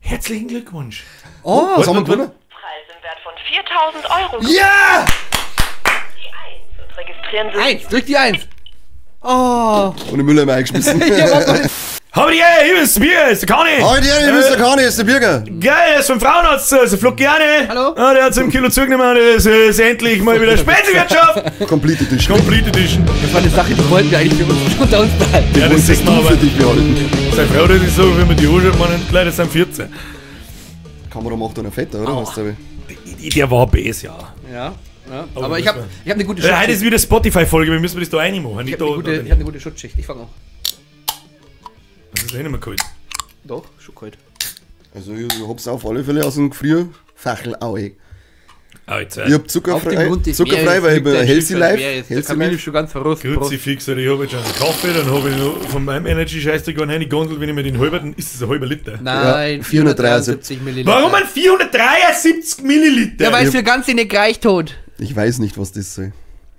Herzlichen Glückwunsch. Oh, was haben wir gewonnen? Preis im Wert von 4.000 Euro. Ja! Die 1 und registrieren Sie 1, drück die 1. Oh. Und den Müller eingeschmissen. Hab ich, ey, hier ist das Bier, ist der Kani. Heute, ja, Mr. Kani, ist der Bürger. Geil, der ist vom Frauenarzt, also Flug gerne. Hallo. Ah, der hat 7 Kilo zugenommen, das ist endlich mal wieder Spätzewirtschaft. Complete Edition. Complete Edition. Das war eine Sache, die wollten wir eigentlich für uns unter uns behalten. Ja, das sieht man aber. Für dich behalten. Seine Frau, das ist so, wenn man die anschaut, man die Leute sind 14. Kamera macht einer fetter, oder? Was glaube ich. Der war BS, ja. Ja. Aber ich hab eine gute Ja, heute Schutzschicht. ist wieder Spotify-Folge, wir müssen das da reinmachen. Ich Nicht hab da, eine gute Schutzschicht. Ich fange auch. das ist ja nicht mehr kalt. Doch, schon kalt. Also, ich hab's auf alle Fälle aus dem Gefrierfachel auch. Ich Alter. hab Auf zuckerfrei, dem Grund des weil ich bin Healthy Life. Der Healthy Kamil ist Life. schon ganz verrostet. Kruzifix, oder ich hab jetzt schon einen Kaffee, dann hab ich noch von meinem Energy-Scheißdreck eine Gondel, wenn ich mir den halben, ist es ein halber Liter. Nein, Ja, 473 Milliliter. Warum ein 473 Milliliter? Ja, weil es für Ganze nicht gereicht hat. Ich weiß nicht, was das soll.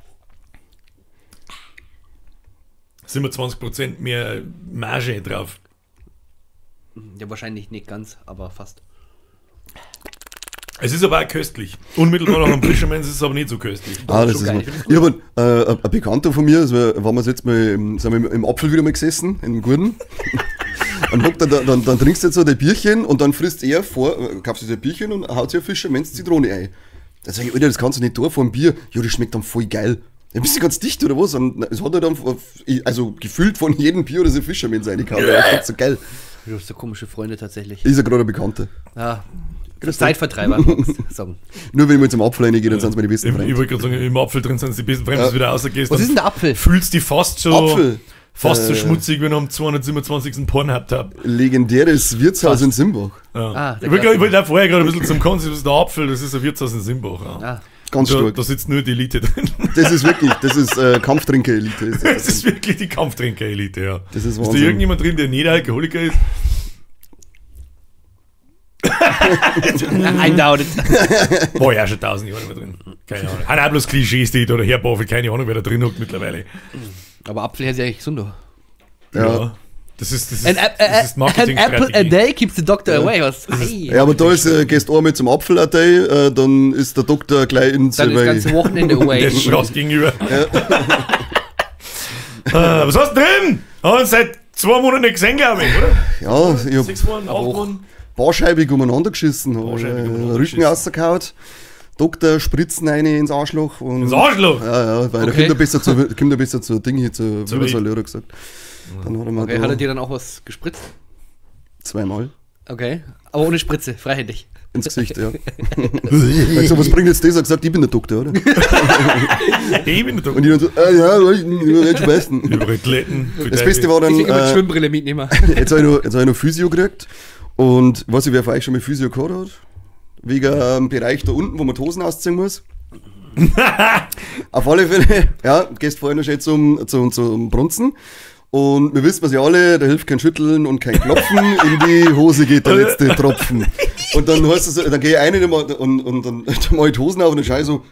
Sind wir 20% mehr Marge drauf. Ja, wahrscheinlich nicht ganz, aber fast. Es ist aber auch köstlich. Unmittelbar nach dem Fischermann ist es aber nicht so köstlich. Das schon ist geil. ich habe ein Bekannter von mir, also waren wir jetzt mal sind wir im Apfel wieder mal gesessen, im Gurten. Und hockt dann trinkst du jetzt so ein Bierchen und dann frisst er kaufst du so ein Bierchen und haut sich ein Fischermanns Zitrone ein. Dann sag ich, Alter, das kannst du nicht tun vor dem Bier. Ja, das schmeckt dann voll geil. Ja, bist du ganz dicht oder was? Und es hat er dann, also gefühlt von jedem Bier oder so Fischermanns reingehauen. Das ist so geil. Du hast so komische Freunde tatsächlich. Ist ja gerade ein Bekannter. Ja, Zeitvertreiber, magst du sagen. Nur wenn ich mal zum Apfel reingehe, dann sind es meine besten Ich Freunde. wollte gerade sagen, im Apfel drin sind die besten Fremden, dass du wieder rausgehst. Was ist denn der Apfel? Fühlst dich fast so, Apfel. so schmutzig, wenn du am 227. Pornhub-Tab. Legendäres Wirtshaus in Simbach. Ah, Ich wollte auch vorher gerade ein bisschen zum Konzept, das ist der Apfel, das ist ein Wirtshaus in Simbach. Ja. Ah. Ganz Da, stark. da sitzt nur die Elite drin. Das ist wirklich, das ist Kampftrinker-Elite. Das ist wirklich die Kampftrinker-Elite, ja. Das ist Ist da Wahnsinn. irgendjemand drin, der nicht Alkoholiker ist? Eindauert. War ja schon 1000 Jahre mehr drin. Keine Ahnung. Hat auch bloß Klischees, die da oder Herbaufel, keine Ahnung, wer da drin hockt mittlerweile. Aber Apfel ist ja eigentlich gesunder. Ja. Das ist An apple a Marketingstrategie. day keeps the doctor away. Was? Ja, aber da ist, gehst du einmal zum Apfel-Day, dann ist der Doktor gleich ins Dann ist das ganze Wochenende Der away. ist Straße gegenüber. Was hast du drin? Haben wir uns seit 2 Monaten nicht gesehen, glaube ich, oder? Ja, ich hab 6 Wochen, 8 Wochen. barscheibig umeinander geschissen, hab Barscheibig umeinander Rücken geschissen. rausgehauen, Doktor spritzen eine ins Arschloch. Und Das Arschloch! Ja, weil Okay. da kommt er besser zu Ding hier, zur Wirbelsäule, hat er gesagt. Dann hat er mir Okay, da hat er dir dann auch was gespritzt? zweimal Okay. Aber ohne Spritze, freihändig. ins Gesicht, ja. Ich sag so, was bringt jetzt das? Er hat gesagt, ich bin der Doktor, oder? Ich bin da. Und ich dann so, ja, ich bin schon besten. Über Athleten. Das Beste war dann, Ich krieg immer die Schwimmbrille mitnehmen. jetzt habe ich noch Physio gekriegt. Und weiß ich, wer von euch schon mal Physio gehabt hat? Wegen dem Bereich da unten, wo man die Hosen ausziehen muss. Auf alle Fälle, ja, gehst vorher noch schnell zum Brunzen. Und wir wissen es ja alle, da hilft kein Schütteln und kein Klopfen, in die Hose geht der letzte Tropfen. Und dann heißt es, dann gehe ich rein und dann mache ich die Hosen auf und dann schaue ich so.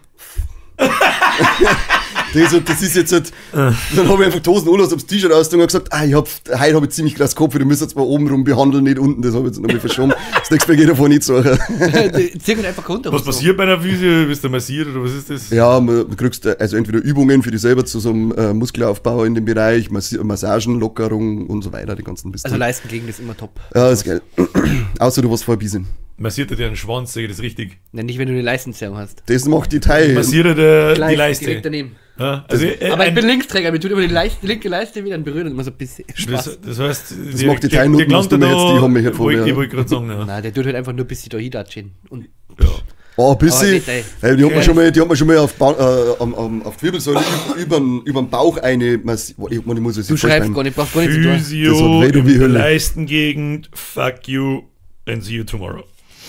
Das ist jetzt halt, dann habe ich einfach die Hosen aus, hab's T-Shirt ausgezogen und gesagt, heute hab ich ziemlich krass Kopf, du müsst jetzt mal oben rum behandeln, nicht unten, das habe ich jetzt nochmal verschoben. Das nächste Mal geht davon nicht so. Zieh ihn einfach runter. Was passiert bei einer Physio? Bist du massiert oder was ist das? Ja, du kriegst also entweder Übungen für dich selber zu so einem Muskelaufbau in dem Bereich, Massagen, Lockerung und so weiter, die ganzen Bist Also Leistengegend ist immer top. ja, ist geil. Außer du warst vorher Biesen. Massiert er dir einen Schwanz, sage ich das richtig? Ja, nicht, wenn du eine Leistenzerrung hast. Das macht die Thai. Massiert er die Direkt Leiste? daneben. Ja, also, Aber ich bin Linksträger, mir tut immer die linke Leiste wieder berühren und immer so ein bisschen Spaß. das heißt, Das macht die Teilnoten, was du mir jetzt, die haben mich halt vor mir. Ich wollte gerade sagen, ja. Nein, der tut halt einfach nur ein bisschen da hintatschen. Und Oh, ein bisschen. Aber nicht, ey. Weil die hat man schon mal auf die Wirbelsäule über den Bauch eine massiert. Ich muss es du schreibst gar nicht, brauchst gar nicht zu tun. Das Physio hat weh, du wie in der Hölle. Leistengegend, fuck you and see you tomorrow.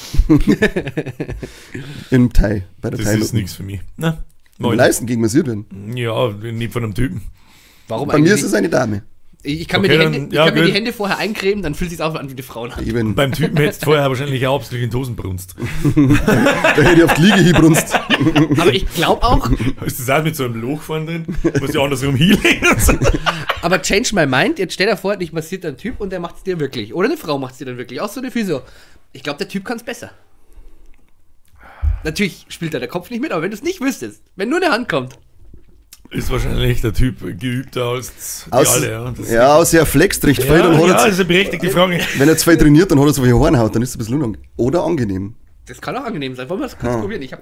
Im Thai, bei der Das Thai. ist nichts für mich. Na, Im Leisten gegen massiert werden. Ja, nicht von einem Typen. Warum Bei mir eigentlich ist es eine Dame. Ich kann, Okay, mir, dann- die Hände, ja, ich kann mir die gut. Hände vorher eincremen, dann fühlt es sich auch an wie die Frauenhand. Eben. Beim Typen hättest du vorher wahrscheinlich auch absolut in die Hosen brunst. Da hätte ich auf die Liege hinbrunst. Aber ich glaube auch, Ist das auch mit so einem Loch vorne drin? Muss ja andersrum hinlegen und so. aber change my mind, jetzt stell dir vor, dich massiert ein Typ und der macht es dir wirklich. Oder eine Frau macht es dir dann wirklich. Auch so eine Physio. Ich glaube, der Typ kann es besser. Natürlich spielt da der Kopf nicht mit, aber wenn du es nicht wüsstest, wenn nur eine Hand kommt. Ist wahrscheinlich der Typ geübter als die alle. Ja, ja, außer er flext recht viel. Dann das ist eine berechtigte Frage. Wenn er 2 trainiert, dann hat er so wie Hornhaut, dann ist es ein bisschen unangenehm. Oder angenehm. Das kann auch angenehm sein. Wollen wir das kurz probieren? Ich habe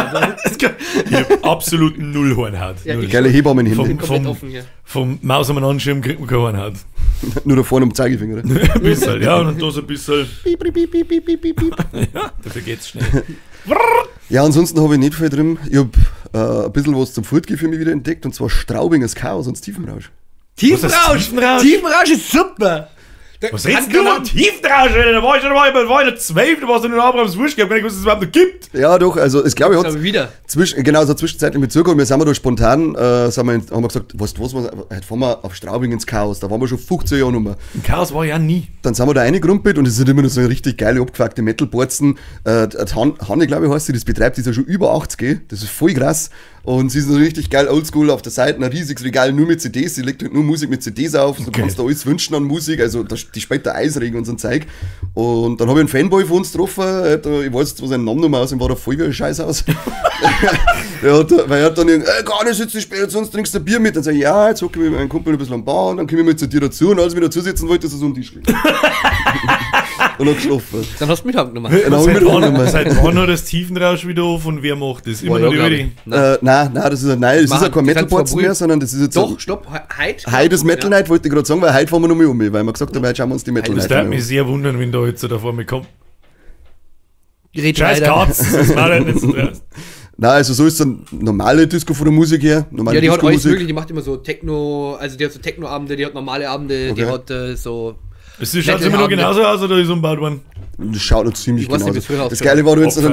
absolut null Hornhaut. Ja, null. Geile Hebammenhände. Vom Maus am Anschirm kriegt man keine Hornhaut. Nur da vorne am Zeigefinger. Ein bisschen, ja, und da so ein bisschen. Ja, dafür geht's schnell. Ja, ansonsten habe ich nicht viel drin. Ich habe ein bisschen was zum Fortgehen für mich wieder entdeckt, und zwar Straubingers Chaos und Tiefenrausch. Tiefenrausch ist super! Was redest du von Tiefenrausch? Da war ich schon mal, da war ich 12, da warst du in Abrahams Wurst gehabt, ich wusste, dass es überhaupt noch gibt. Ja, doch, also es glaube ich hat wieder. So zwischenzeitlich mit zurückgekommen. Wir sind da spontan, haben wir gesagt, weißt du was, heute fahren wir auf Straubing ins Chaos, da waren wir schon 15 Jahre nummer. Im Chaos war ich ja nie. Dann sind wir da reingrumpelt und es sind immer noch so richtig geile, abgefuckte Metal-Borzen. Hanne, glaube ich, heißt sie, das betreibt, die ist ja schon über 80, das ist voll krass. Und sie ist so richtig geil oldschool auf der Seite, ein riesiges Regal nur mit CDs, sie legt halt nur Musik mit CDs auf, du kannst da alles wünschen an Musik, also die spielt der Eisregen und so ein Zeug. Und dann habe ich einen Fanboy von uns getroffen, ich weiß jetzt, wo sein Name nochmal aus, ihm war da voll wie ein Scheiß aus. Weil er hat dann gar nicht sitzen spät, sonst trinkst du ein Bier mit. Dann sag ich, ja, jetzt hocke ich mit meinem Kumpel ein bisschen am Bau und dann komme ich mal zu dir dazu, und als ich mir dazu sitzen wollte, ist er so am Tisch gelegt. Und hat geschlafen. Dann hast du mit gemacht. Seit wann hat das Tiefenrausch wieder auf und wer macht das? Immer noch die Ödi? Nein, das ist ja kein Metal-Borzen mehr, sondern das ist jetzt doch, stopp, heute ist Metal Night, wollte ich gerade sagen, weil heute fahren wir noch mal um, weil wir gesagt haben, heute schauen wir uns die Metal Night an. Das würde mich sehr wundern, wenn da jetzt so da vor mir kommt. Scheiß Katz, das war halt nicht so dreist. Nein, also so ist eine normale Disco von der Musik her. Ja, die hat alles möglich, die macht immer so Techno, also die hat so Techno-Abende, die hat normale Abende, die hat so... Schaut es immer noch genauso aus oder ist umgebaut worden? Das schaut noch ziemlich genauso aus. Das Geile war, dann gibst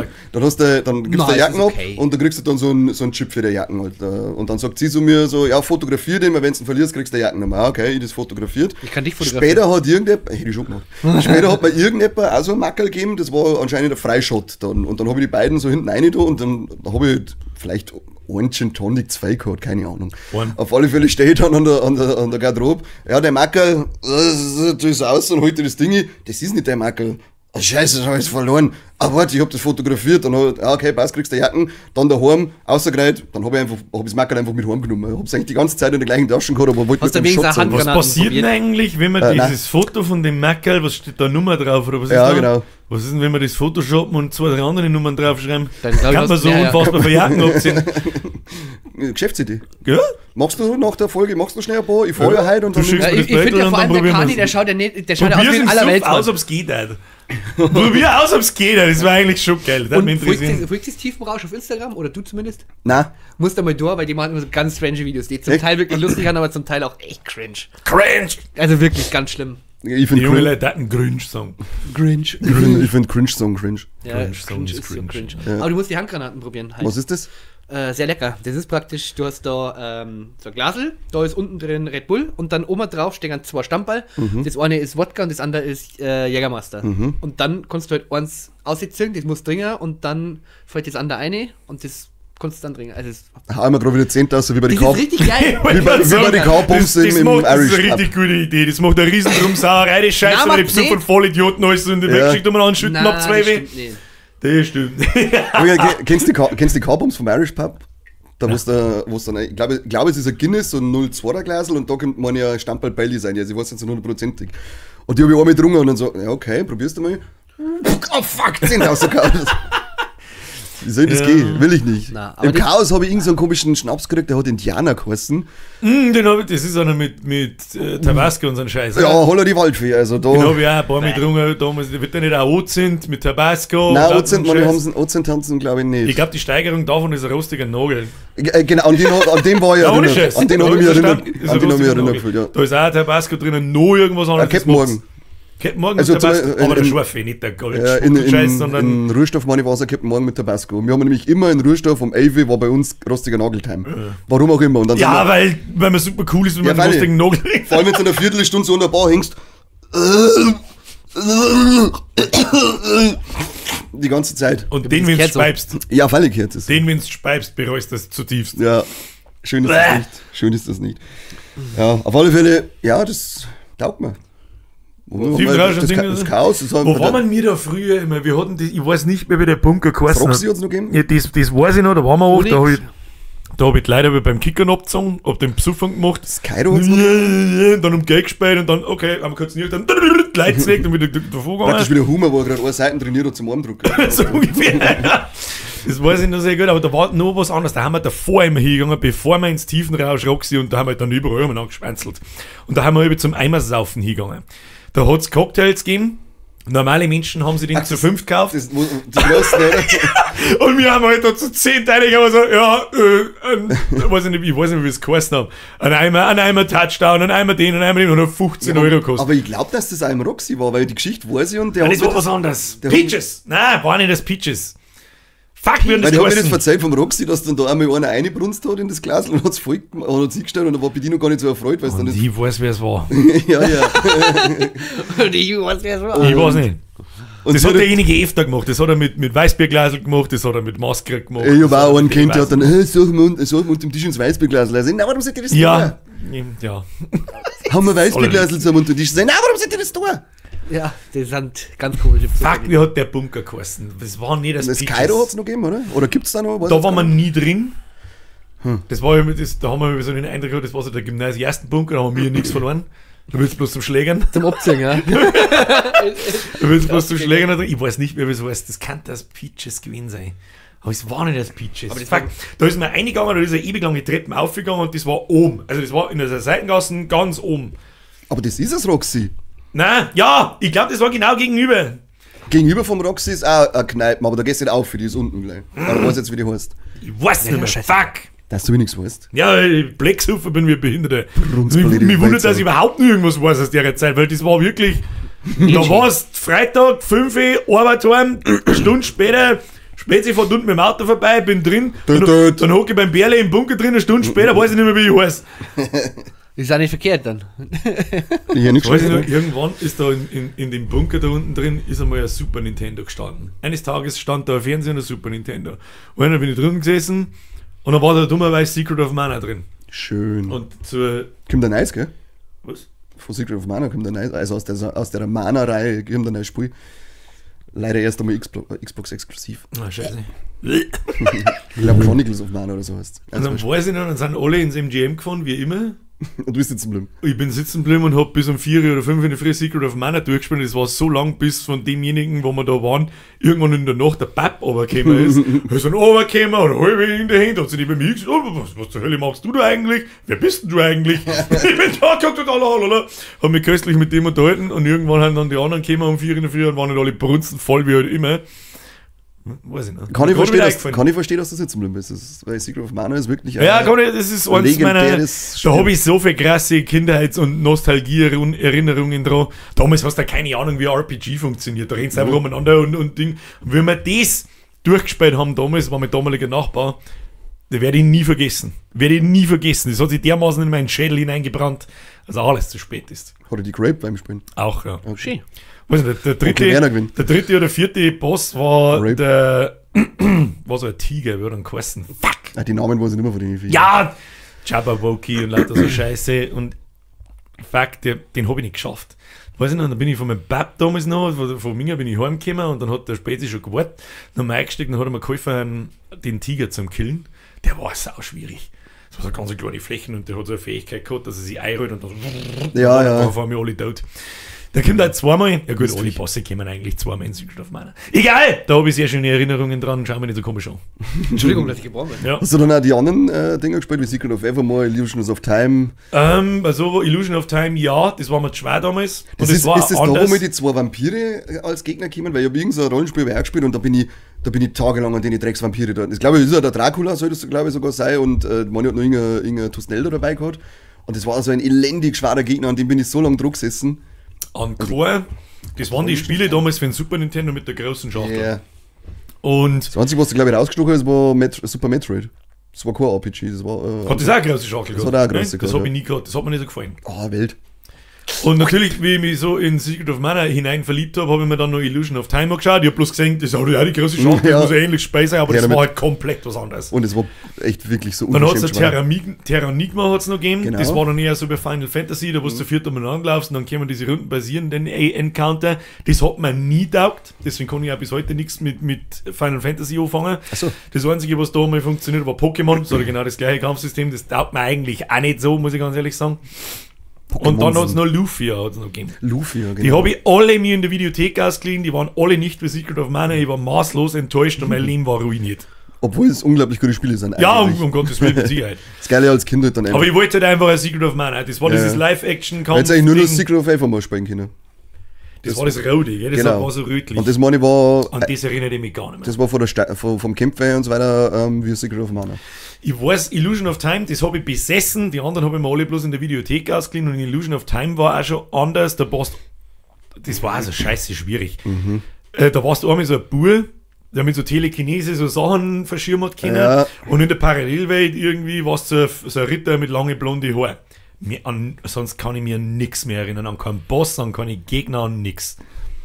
du die Jacken ab und dann kriegst du dann so einen Chip für die Jacken. Halt. Und dann sagt sie zu mir so, ja, fotografier den, weil wenn du ihn verlierst, kriegst du die Jacken nochmal. Okay, ich das fotografiert. Ich kann dich fotografieren. Später hat hätte ich schon gemacht. Später hat mir irgendjemand auch so ein Mackerl gegeben, das war anscheinend ein Freischott dann. Und dann habe ich die beiden so hinten rein da und dann habe ich vielleicht einen Gin Tonic 2 gehabt, keine Ahnung. Auf alle Fälle stehe ich dann an der Garderobe. Ja, der Mackerl, das ist aus und holt das Ding. Das ist nicht der Mackerl. Oh, Scheiße, das habe ich verloren. Ah, warte, ich habe das fotografiert. Dann okay, passt, kriegst du die Jacken. Dann daheim, außergereiht. Dann habe ich das Mackerl einfach mit heimgenommen. Ich habe es eigentlich die ganze Zeit in der gleichen Tasche gehabt, aber wollte mit dem Shot sein. Was passiert denn eigentlich, wenn man dieses Foto von dem Mackerl, was steht da, Nummer drauf? Oder was ist genau. Was ist denn, wenn wir das photoshoppen und 2, 3 andere Nummern draufschreiben? Dann kann man so unfassbar für Jacken abziehen. Geschäftsidee. Ja? Machst du nach der Folge, schnell ein paar? Ich fahre ja heute und dann... Ich finde ja vor allem der Kani, der schaut ja aus wie in aller Welt. Probier aus, ob es geht. Probier aus, ob es geht. Das war eigentlich schon geil. Und folgst du Tiefenrausch auf Instagram? Oder du zumindest? Nein. Musst du mal durch, weil die machen immer so ganz strange Videos, die zum Teil wirklich lustig sind, aber zum Teil auch echt cringe. Also wirklich ganz schlimm. Ich finde junge Leute hatten Grinch-Song. Ich finde Cringe-Song cringe. Ja, Cringe ist so cringe. Ja. Aber du musst die Handgranaten probieren. Halt. Was ist das? Sehr lecker. Das ist praktisch, du hast da so ein Glasl, da ist unten drin Red Bull und dann oben drauf stehen 2 Stammball. Das eine ist Wodka und das andere ist Jägermeister. Und dann kannst du halt eins aussitzen, das muss dringen und dann fällt das andere eine und das kannst du dann dringen. Also haben wir gerade wieder 10.000 wie bei den Das ist richtig geil. wie bei den Cowboys im Irish. Das ist eine richtig gute Idee. Das macht eine riesen Drumsauerei, das Scheiße, weil die Besuch von Vollidioten alles in die Wegschickt und man anschütten ab 2 weh. Das stimmt. Kennst du die Cowboys vom Irish Pub? Da wo es dann, ich glaube, es ist ein Guinness, so ein 0,2er Glasl und da könnte man ja Stammball Bailey sein, also ich weiß jetzt nicht 100%ig. Und die habe ich einmal getrunken und dann so, ja okay, probierst du mal. Oh fuck, 10.000 gekauft. Wie soll das gehen? Will ich nicht. Im Chaos habe ich irgendeinen so komischen Schnaps gekriegt, der hat Indianer geheißen. Das ist einer mit Tabasco und so ein Scheiß. Ja, holla die Waldfee. Also da. Den habe ich auch ein paar Mal getrunken. Damals wird der nicht auch Ozint mit Tabasco. Nein, Ozint haben sie glaube ich nicht. Ich glaube, die Steigerung davon ist ein rostiger Nagel. Genau, an den war ich erinnert. An den habe ich mich erinnert. Da ist auch Tabasco drinnen, noch irgendwas anderes. Captain Morgan. Captain Morgan also mit Tabasco, aber der Scharfe, nicht der Gold-Scheiß, sondern... In Ruhrstoff meine war es ein Captain Morgan mit Tabasco. Wir haben nämlich immer in Ruhrstoff um 11 war bei uns rostiger Nageltime. Warum auch immer. Und dann weil man super cool ist, wenn man einen rostigen Nagel kriegt. Vor allem, wenn du in einer Viertelstunde so an der Bar hängst. Die ganze Zeit. Und den, wenn du speibst. Ja, völlig gehört es. Den, wenn du speibst, bereust das zutiefst. Ja, schön ist das nicht. Ja, auf alle Fälle, ja, das taugt mir. Das Chaos. Wo waren wir da früher immer? Wir hatten das, ich weiß nicht mehr, wie der Bunker geheißen hat. Roxy hat es noch gegeben? Ja, das weiß ich noch, da waren wir auch. Da hab ich leider beim Kickern abgezogen, hab den Besuffung gemacht. Das Kairo hat's noch gegeben? Dann um Geld gespielt und dann, okay, haben wir kurz nicht, dann die Leute gelegt und wieder davor gegangen. Praktisch wie der Hummer, wo er gerade eine Seite trainiert hat zum Armdrucken. So ungefähr. Das weiß ich noch sehr gut, aber da war noch was anderes. Da haben wir davor immer hingegangen, bevor wir ins Tiefenrausch Roxy und da haben wir dann überall immer angeschwänzelt. Und da haben wir über zum Eimersaufen hingegangen. Da hat es Cocktails gegeben. Normale Menschen haben sie den zu 5 gekauft. Die Großen, oder? Und wir haben halt da zu 10 Teile gehabt, so, ich weiß nicht, wie wir es geheißen haben. Ein Eimer Touchdown, ein Eimer den, und er 15 Euro kostet. Aber ich glaube, dass das auch im Roxy war, weil die Geschichte weiß ich und der das war was anderes. Peaches! Nein, war nicht das Peaches. Fuck, wir haben das geheißen. Ich habe mir das erzählt vom Roxy, dass dann da einmal einer reingebrunst hat in das Glas und hat es voll und hat gestellt und dann war Bedienung gar nicht so erfreut, weil es dann nicht... Ich weiß, wer es war. ja. Und ich weiß, wer es war. Ich weiß nicht. Und das hat derjenige öfter gemacht. Das hat er mit Weißbierglasel gemacht, das hat er mit Maske gemacht. Ich habe auch einen kennt, der hat dann, suchen wir unter dem Tisch ins Weißbierglasel. Also, na, warum seid ihr das ja. Ja. Haben wir Weißbierglasel zusammen unter dem Tisch? Na, warum seid ihr das da? Ja, das sind ganz komische Fuck, wie hat der Bunker geheißen? Das war nie das Peaches. Das Kairo hat es noch gegeben, oder? Oder gibt es da noch? Da waren wir nie drin. Das war da haben wir so den Eindruck gehabt, das war so der ersten Bunker, da haben wir nichts verloren. Du willst bloß zum Schlägern. Zum Abziehen, ja. Du willst bloß zum Schlägern. Ich weiß nicht mehr, wie es heißt. Das kann das Peaches gewesen sein. Aber es war nicht das Peaches. Aber das Fuck, da ist mir reingegangen, da ist eine ewig lange Treppen aufgegangen und das war oben. Also das war in der Seitengassen ganz oben. Aber das ist das Roxy. Nein, ja, ich glaube, das war genau gegenüber. Gegenüber vom Roxy ist auch eine Kneipe, aber da gehst du nicht auf, für die ist unten gleich. Aber ich weiß jetzt, wie die heißt. Ich weiß nicht mehr. Fuck. Dass du nichts weißt. Ja, Blacksuffer bin wir Behinderte. Mich wundert, dass ich überhaupt nicht irgendwas weiß aus der Zeit, weil das war wirklich. Da warst Freitag, 5 Uhr, Arbeit heim, eine Stunde später, Spezi fährt unten mit dem Auto vorbei, bin drin, dann hocke ich beim Bärle im Bunker drin, eine Stunde später, weiß ich nicht mehr, wie ich heiß. Ist auch nicht verkehrt dann. Ja, nicht weiß ich noch, irgendwann ist da in dem Bunker da unten drin, ist einmal ein Super Nintendo gestanden. Eines Tages stand da ein Fernseher und ein Super Nintendo. Und dann bin ich drin gesessen und dann war da dummerweise Secret of Mana drin. Schön. Und kommt ein Nice, gell? Was? Von Secret of Mana kommt ein Nice, also aus der Mana-Reihe kommt ein neues Spiel. Leider erst einmal Xbox exklusiv. Ah, scheiße. Ich glaube Chronicles of Mana oder so heißt. Also und dann weiß ich noch, dann sind alle ins MGM gefahren, wie immer. Und du bist sitzen geblieben. Ich bin sitzen geblieben und hab bis um 4 oder 5 in der Früh Secret of Mana durchgespielt. Das war so lang, bis von demjenigen, wo wir da waren, irgendwann in der Nacht der Papp runtergekommen ist. Er ist dann runtergekommen und halb in der Hand, hat sie nicht bei mir gesagt, oh, was zur Hölle machst du da eigentlich? Wer bist denn du eigentlich? Ich bin da, oder? Hab mich köstlich mit dem unterhalten und irgendwann haben dann die anderen gekommen um 4 in der Früh und waren nicht alle brunzen voll wie halt immer. Weiß ich nicht. Kann ich verstehen, dass du sitzen geblieben bist. Weil Secret of Mana ist wirklich ja, das ist eins meiner. Da habe ich so viele krasse Kindheits- und Nostalgie-Erinnerungen dran. Damals hast du keine Ahnung, wie RPG funktioniert. Da rennst du einfach umeinander und Ding. Und wenn wir das durchgespielt haben damals, war mein damaliger Nachbar, das werde ich nie vergessen. Das hat sich dermaßen in meinen Schädel hineingebrannt, dass alles zu spät ist. Hat er die Grape beim Spielen? Auch, ja. Okay. Was ist der dritte oder vierte Boss war war so ein Tiger, wie hat er geheißen? Fuck! Die Namen weiß ich nicht mehr von denen. Ja! Jabberwocky und lauter so Scheiße und fuck, den habe ich nicht geschafft. Weiß ich noch, dann bin ich von meinem Pap damals noch, von Minga bin ich heimgekommen und dann hat der Spezi schon gewartet, dann haben wir eingestiegen, dann hat er mir geholfen, den Tiger zum Killen. Der war sau schwierig. Das war so ganz kleine Flächen und der hat so eine Fähigkeit gehabt, dass er sich einrollt und dann ja. waren wir alle tot. Da kommt halt zweimal, ja gut, alle Bosse kommen eigentlich zweimal in Secret of Mana. Egal, da habe ich sehr schöne Erinnerungen dran, schauen wir nicht so komisch an. Entschuldigung, dass ich geboren bin. Ja. Hast du dann auch die anderen Dinger gespielt, wie Secret of Evermore, Illusions of Time? Also Illusion of Time, ja, das war mir zu schwer damals. Und ist das da, anders. wo mir die zwei Vampire als Gegner kommen? Weil ich habe irgend so ein Rollenspiel gespielt und da bin ich tagelang an den Drecksvampire da. Das glaube ich, ist ja der Dracula, soll das glaube ich sogar sein und man hat noch irgendein Tusnelda dabei gehabt. Und das war so ein elendig schwerer Gegner, an dem bin ich so lange Druck gesessen. Encore, das waren die Spiele damals für den Super Nintendo mit der großen Schachtel. Yeah. Und das Einzige, was du glaube ich rausgestochen hast, war Super Metroid. Das war kein RPG. Das war, hat das auch eine große Schachtel gehabt? Das hat auch eine große Das habe ich nie gehabt, das hat mir nicht so gefallen. Wild. Und natürlich, wie ich mich so in Secret of Mana hinein verliebt habe ich mir dann noch Illusion of Time angeschaut. Ich habe bloß gesehen, das hat ja die große Schachtel, das muss ja ähnlich Space sein, aber Ja, das damit- war halt komplett was anderes. Und es war echt wirklich so Dann hat es unverschämt ein schwer. Terranigma hat's noch gegeben. Genau. Das war dann eher so bei Final Fantasy, da wo du zu viert umeinander laufst und dann kommen diese rundenbasierenden Encounter. Das hat mir nie taugt. Deswegen kann ich auch bis heute nichts mit Final Fantasy anfangen. Ach so. Das Einzige, was da mal funktioniert, war Pokémon. Das hat genau das gleiche Kampfsystem. Das taugt mir eigentlich auch nicht so, muss ich ganz ehrlich sagen. Und dann hat es noch Luffy hat's noch gegeben. Luffy, ja, genau. Die habe ich alle mir in der Videothek ausgeliehen, die waren alle nicht für Secret of Mana. Ich war maßlos enttäuscht und mein Leben war ruiniert. Obwohl es unglaublich gute Spiele sind. Ja, eigentlich. um Gottes Willen, mit Sicherheit. Das Geile als Kind halt dann Aber ich wollte halt einfach ein Secret of Mana. Das war Ja. dieses Live-Action-Kampf. Jetzt eigentlich nur das Secret of Evermore spielen können. Das war das Rote, gell? Das Genau. war so rötlich. Und das meine ich war, An das erinnere ich mich gar nicht mehr. das war von vom Kämpfer und so weiter, wie Secret of Mana. Ich weiß, Illusion of Time, das habe ich besessen. Die anderen habe ich mir alle bloß in der Videothek ausgeliehen. Und Illusion of Time war auch schon anders. Da warst, das war also scheiße schwierig. Da warst du einmal so ein Bur, der mit so Telekinese so Sachen verschirmen hat können. Ja. Und in der Parallelwelt irgendwie warst du so ein Ritter mit lange blonde Haare. Sonst kann ich mir nichts mehr erinnern. An keinen Boss, an keine Gegner, an nichts.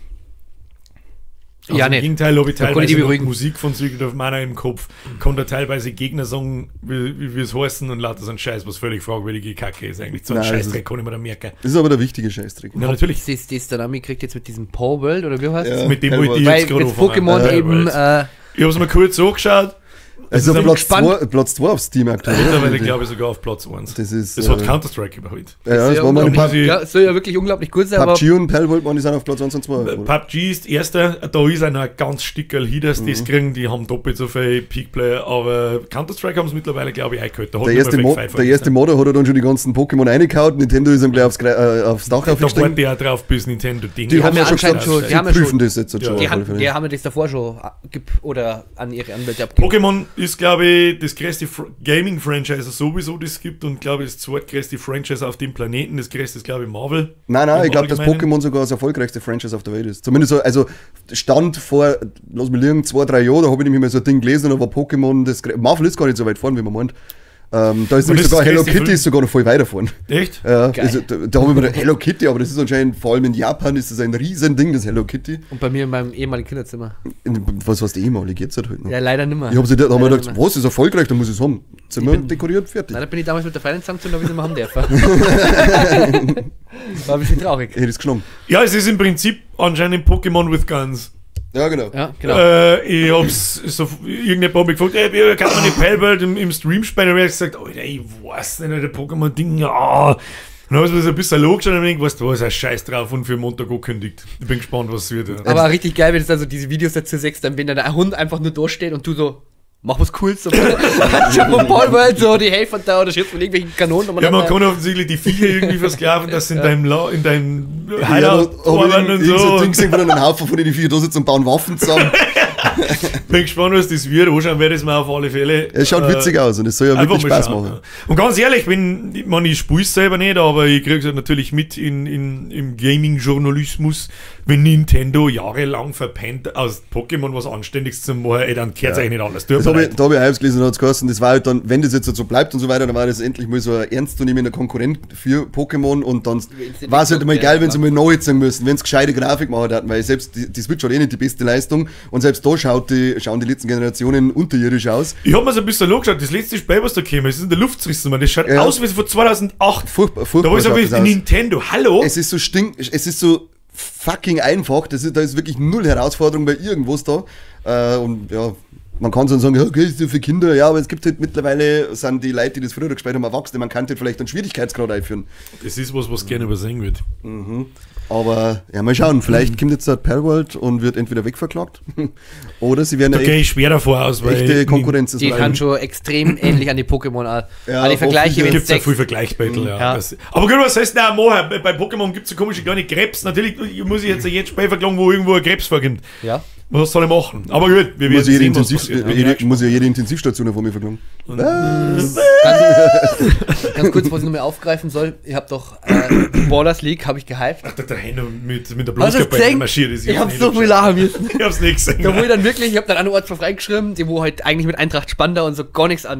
Also Ja, im nicht. Gegenteil habe ich Da kann ich teilweise dich noch beruhigen. Musik von Secret of Mana im Kopf. Kann da teilweise Gegner sagen, wie es heißen und lauter so ein Scheiß, was völlig fragwürdige Kacke ist eigentlich. So ein Nein, das Scheißdreck kann ich mir da merken. Das ist aber der wichtige Scheißtrick. Ja, natürlich. Das Dynami kriegt jetzt mit diesem Power World, oder wie heißt es? Ja. Mit dem Hellworld. wollte ich Weil jetzt gerade jetzt anfangen. Pokémon Ja, eben, ich habe es mir kurz angeschaut. Also ist auf am Platz 2 auf Steam aktuell. oder? Mittlerweile glaube ich sogar auf Platz 1. Das ist, Das hat Counter-Strike überholt. Ja, das ja, war mal unglaublich. PUBG PUBG. ja, soll ja wirklich unglaublich gut sein, aber und Palworld waren die sind auf Platz 1 und 2. oder? PUBG ist erster, da ist einer ganz stickerl Hieders, das kriegen, die haben doppelt so viele Peak-Player, aber Counter-Strike haben es mittlerweile, glaube ich, eingeholt. Da hat Der nur erste, Fake Five der erste Modder hat er dann schon die ganzen Pokémon reingehauen. Nintendo ist ihm gleich aufs Dach Da aufgestiegen. warte ich auch drauf, bis Nintendo Ding. Die haben ja schon anscheinend gesagt, schon- die haben ja die prüfen schon- das jetzt schon. Ja, die auf alle haben, Fälle. die haben ja das davor schon oder an ihre Anwälte abgegeben. Pokémon ist, glaube ich, das größte Gaming-Franchise sowieso, das es gibt und, glaube ich, das zweitgrößte Franchise auf dem Planeten. Das größte ist, glaube ich, Marvel. Nein, Im ich glaube, dass Allgemeinen. Pokémon sogar das erfolgreichste Franchise auf der Welt ist. Zumindest so, also Stand vor, lass mich liegen, 2-3 Jahren, da habe ich nämlich mal so ein Ding gelesen, und da war Pokémon, Marvel ist gar nicht so weit vorne, wie man meint. Da ist das nämlich sogar ist Hello das größte Kitty Film. ist sogar noch voll weiter vorne. Echt? Ja, Geil. also, da habe ich mir gedacht, Hello Kitty, aber das ist anscheinend, vor allem in Japan ist das ein riesen Ding, das Hello Kitty. Und bei mir in meinem ehemaligen Kinderzimmer. Was heißt ehemalig, jetzt halt noch. Ja, leider nimmer. Ich habe da hab mir Leider gedacht, nimmer. was ist erfolgreich, da muss ich es haben. Zimmer bin- dekoriert, fertig. Nein, da bin ich damals mit der Freundin zusammengezogen, da habe ich es nicht mehr haben dürfen. War ein bisschen traurig. Hätte ich es genommen. Ja, es ist im Prinzip anscheinend Pokémon with Guns. Ja, genau. Ja, genau. Ich hab's so, irgendjemand hat mich gefragt, wie kann man die Palworld im Stream spielen? Und ich hab gesagt, Alter, ich weiß nicht, der Pokémon-Ding, ja. Und dann habe ich mir so ein bisschen angeschaut und hab mir gedacht, weißt du was, ein Scheiß drauf und für Montag angekündigt. Ich bin gespannt, was es wird. Ja. Aber richtig geil, wenn es also diese Videos dazu sechst, dann wenn dann ein Hund einfach nur da steht und du so, mach was Cooles. So, von Paul World, so die Helfer da oder schießt von irgendwelchen Kanonen. Und Ja, man kann offensichtlich die Viecher irgendwie versklaven, dass sie in deinem Ja, Hideout da hab arbeiten und ich so so. ein Ding gesehen, wo dann ein Haufen von den vier da sitzen und bauen Waffen zusammen. Bin gespannt, was das wird. Anschauen werde ich es mir auf alle Fälle. Es schaut witzig aus und es soll ja Einfach wirklich mal Spaß schauen, machen. ja. Und ganz ehrlich, ich spiele es selber nicht, aber ich kriege es natürlich mit im Gaming-Journalismus, wenn Nintendo jahrelang verpennt, aus Pokémon was Anständiges zu machen, ey, dann kehrt es eigentlich nicht alles. Tut Das mir hab ich, leid. da habe ich Hypes gelesen und hat es geheißen, das war halt dann, wenn das jetzt so bleibt und so weiter, dann war das endlich mal so ein ernstzunehmender Konkurrent für Pokémon und dann war es halt immer geil, wenn sie mal neu sagen müssen, wenn es gescheite Grafik machen hatten, weil selbst die Switch hat eh nicht die beste Leistung und selbst da schauen die letzten Generationen unterirdisch aus. Ich habe mir so ein bisschen angeschaut, das letzte Spiel, was da käme, es ist in der Luft zerrissen, man. Das schaut Ja. aus wie von 2008. Furchtbar Da war ich so schaut wie das aus. Nintendo, hallo? Es ist so fucking einfach, da ist wirklich null Herausforderung bei irgendwas da. Und ja, man kann so sagen, ja, okay, ist ja für Kinder, ja, aber es gibt halt mittlerweile, sind die Leute, die das früher gespielt haben, Erwachsene, man kann halt vielleicht einen Schwierigkeitsgrad einführen. Das ist was gerne übersehen wird. Aber ja, mal schauen, vielleicht kommt jetzt der Palworld und wird entweder wegverklagt oder sie werden Da eine gehe ich schwer davor aus, weil echte Konkurrenz ist. Die kann schon extrem ähnlich an die Pokémon an. Ja, an die Vergleiche, hoffentlich. wenn gibt es es ja viel Vergleichsbattle, ja. Ja. Aber gut, was heißt denn auch machen? Bei Pokémon gibt es so komische kleine Krebs. Natürlich muss ich jetzt ein Spiel verklagen, wo irgendwo ein Krebs vorkommt. Ja. Was soll ich machen? Aber gut, wir muss, werden jede sehen, was passiert. muss ja jede Intensivstation von mir verklagen. Ganz kurz, was ich nochmal aufgreifen soll. Ich habe doch Borders League, habe ich gehypt. Der Henno mit der Hast du das Bluskappe gesehen? marschiert ist. Ich habe so viel lachen müssen. Ich hab's nicht gesehen. Da wo ich dann wirklich, ich habe dann einen Ort reingeschrieben, die wo halt eigentlich mit Eintracht Spandau und so gar nichts an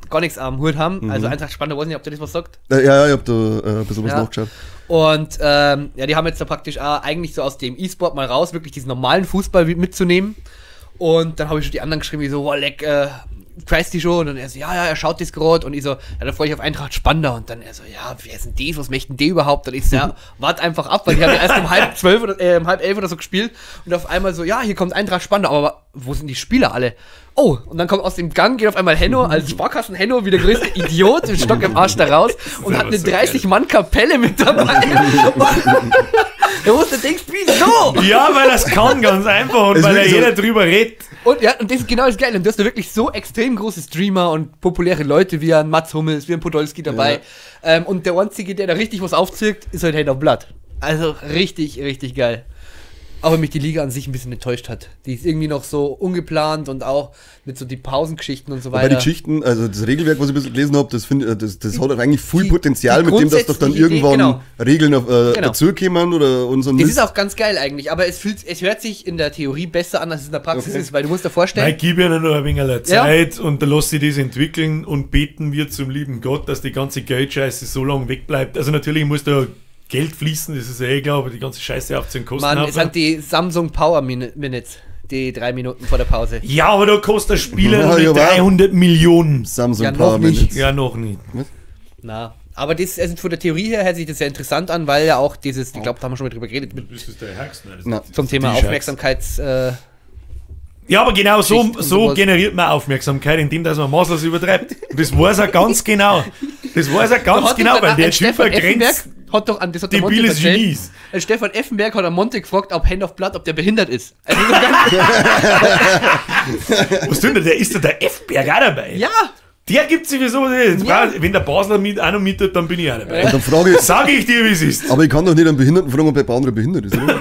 gar nichts am Hut haben. Also Eintracht Spandau, weiß nicht, ob der das was sagt. Ja, ich hab da ein bisschen was nachgeschaut. Und ja, die haben jetzt da praktisch auch eigentlich so aus dem E-Sport mal raus, wirklich diesen normalen Fußball mitzunehmen. Und dann habe ich schon die anderen geschrieben, wie so, wow, leck, preist die schon? Und er so, ja, er schaut das gerade. Und ich so, ja, da freue ich auf Eintracht Spandau. Und dann er so, ja, wer ist denn das? Was möchten die überhaupt? Und ich so, ja, wart einfach ab, weil die haben ja erst um 10:30 oder 10:30 oder so gespielt. Und auf einmal so, ja, hier kommt Eintracht Spandau. Aber wo sind die Spieler alle? Oh, und dann kommt aus dem Gang, geht auf einmal Henno, als Sparkassen-Henno, wie der größte Idiot, mit Stock im Arsch da raus und hat eine 30-Mann-Kapelle mit dabei. Da musst du denken, wieso? Ja, weil er es kann, ganz einfach. Und Es weil ist er wirklich jeder drüber redet. Und ja, und das ist genau das Geile. Und du hast da wirklich so extrem große Streamer und populäre Leute wie ein Mats Hummels, wie ein Podolski dabei. Und der Einzige, der da richtig was aufzieht, ist halt Hand of Blood. Also richtig, richtig geil. Aber mich die Liga an sich ein bisschen enttäuscht hat. Die ist irgendwie noch so ungeplant und auch mit so die Pausengeschichten und so Bei weiter. den Geschichten, also das Regelwerk, was ich ein bisschen gelesen habe, das hat halt eigentlich viel Die- Potenzial, die mit dem, dass doch dann grundsätzliche irgendwann Idee, genau. Regeln Genau. dazukommen oder und so ein Das Mist. ist auch ganz geil eigentlich, aber es hört sich in der Theorie besser an, als es in der Praxis ist, weil du musst dir Nein, vorstellen, gib ihnen noch ein wenig Zeit und dann lass sie das entwickeln und beten wir zum lieben Gott, dass die ganze Geldscheiße so lange wegbleibt. Also natürlich muss da Geld fließen, das ist ja eh klar, aber die ganze Scheiße aufziehen kosten man, auch. es sind die Samsung Power Minutes, die 3 Minuten vor der Pause. Ja, aber da kostet der Spieler Ja, noch nicht ja, aber- 300 Millionen. Samsung Ja, noch Power nicht. Minutes. Ja, noch nicht. Na, aber das, also von der Theorie her hört sich das sehr interessant an, weil ja auch dieses, ich glaube, da haben wir schon mal drüber geredet, mit, Das ist der Haxner. Na, zum Thema Die Scheiß. Aufmerksamkeits... Ja, aber genau so, Schicht und so sowas. generiert man Aufmerksamkeit, indem dass man maßlos übertreibt. Und das weiß er ganz genau. Das weiß er ganz genau, weil der Typ vergrenzt hat doch an das hat der Monte debiles erzählt. Genies. Stefan Effenberg hat an Monte gefragt, ob Hand of Blood, ob der behindert ist. Also so ganz, Was tun der ist doch der F-Berg auch dabei. ja, Der gibt sowieso, Ja. wenn der Basler mit auch noch mietet, dann bin ich auch dabei. Und dann frage ich, Sag ich dir, wie es ist. aber ich kann doch nicht einen Behinderten fragen, ob der andere behindert ist, oder?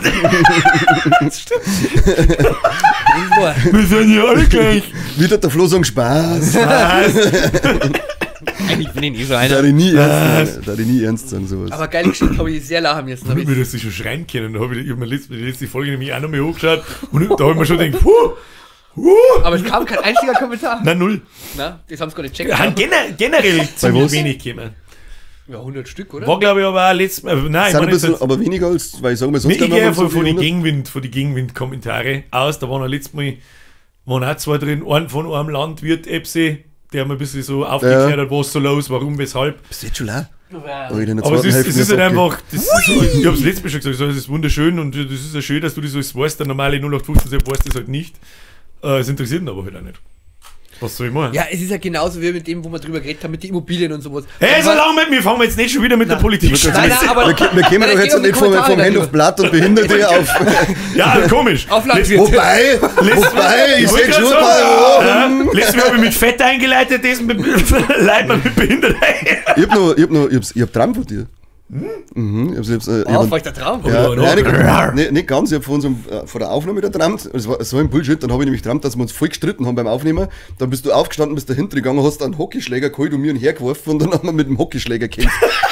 Wir sind ja alle gleich. Wie tut der Flo sagen, Spaß? eigentlich bin ich nicht so Da einer. ich nie ernst sagen, da ich nie ernst sagen, sowas. Aber geile Geschichte habe ich sehr lachen müssen. Hab Ich ich- mir das schon schreien können. Da habe ich mir die letzte Folge nämlich auch noch mal hochgeschaut und da habe ich mir schon gedacht, Aber es kam kein einziger Kommentar. nein, null. Na, das haben sie gar nicht checkt. Ja, generell ziemlich was? wenig gekommen. Ja, 100 Stück, oder? War, glaube ich, aber auch letztes Mal. Nein, ich Sind ein meine, jetzt bisschen, aber weniger als, weil ich sage mal, sonst ich haben wir gehe so von viele den hundert- Gegenwind-Kommentare aus. Da waren ja letztes Mal waren auch zwei drin. Einen von einem Landwirt, Epsi, der mir ein bisschen so aufgeklärt hat, was so los, warum, weshalb. Bist du jetzt schon leer? Ja. Oh, in der Aber es zweiten ist, Hälfte es ist halt abge- einfach, das ist so, ich habe es letztes Mal schon gesagt, so, es ist wunderschön und das ist ja schön, dass du das alles weißt. Der normale 0815 weiß das halt nicht. Es interessiert ihn aber halt auch nicht. Was soll ich machen? Ja, es ist ja genauso wie mit dem, wo wir drüber geredet haben, mit den Immobilien und sowas. Hey, so Aber- lange mit mir, fangen wir jetzt nicht schon wieder mit der Politik Ich würd an. Nein, nein, aber- Wir kommen doch Nein, jetzt es geht nicht um vom Kommentare Hand auf Blatt und Behinderte auf. Ja, komisch. Auf Landwirt. Wobei, ich sehe schon mal. Letztes Mal habe ich mit Fett eingeleitet, das mit Leuten mit Behinderung. Ich hab Traum von dir. Mhm, ich hab's, Oh, war ich der Traum? ja, Oh, nein, nicht ganz. Ich habe vor der Aufnahme da geträumt. Es war so ein Bullshit. Dann habe ich nämlich geträumt, dass wir uns voll gestritten haben beim Aufnehmen. Dann bist du aufgestanden, bist dahinter gegangen, hast einen Hockeyschläger geholt und mir einen hergeworfen und dann haben wir mit dem Hockeyschläger gekämpft.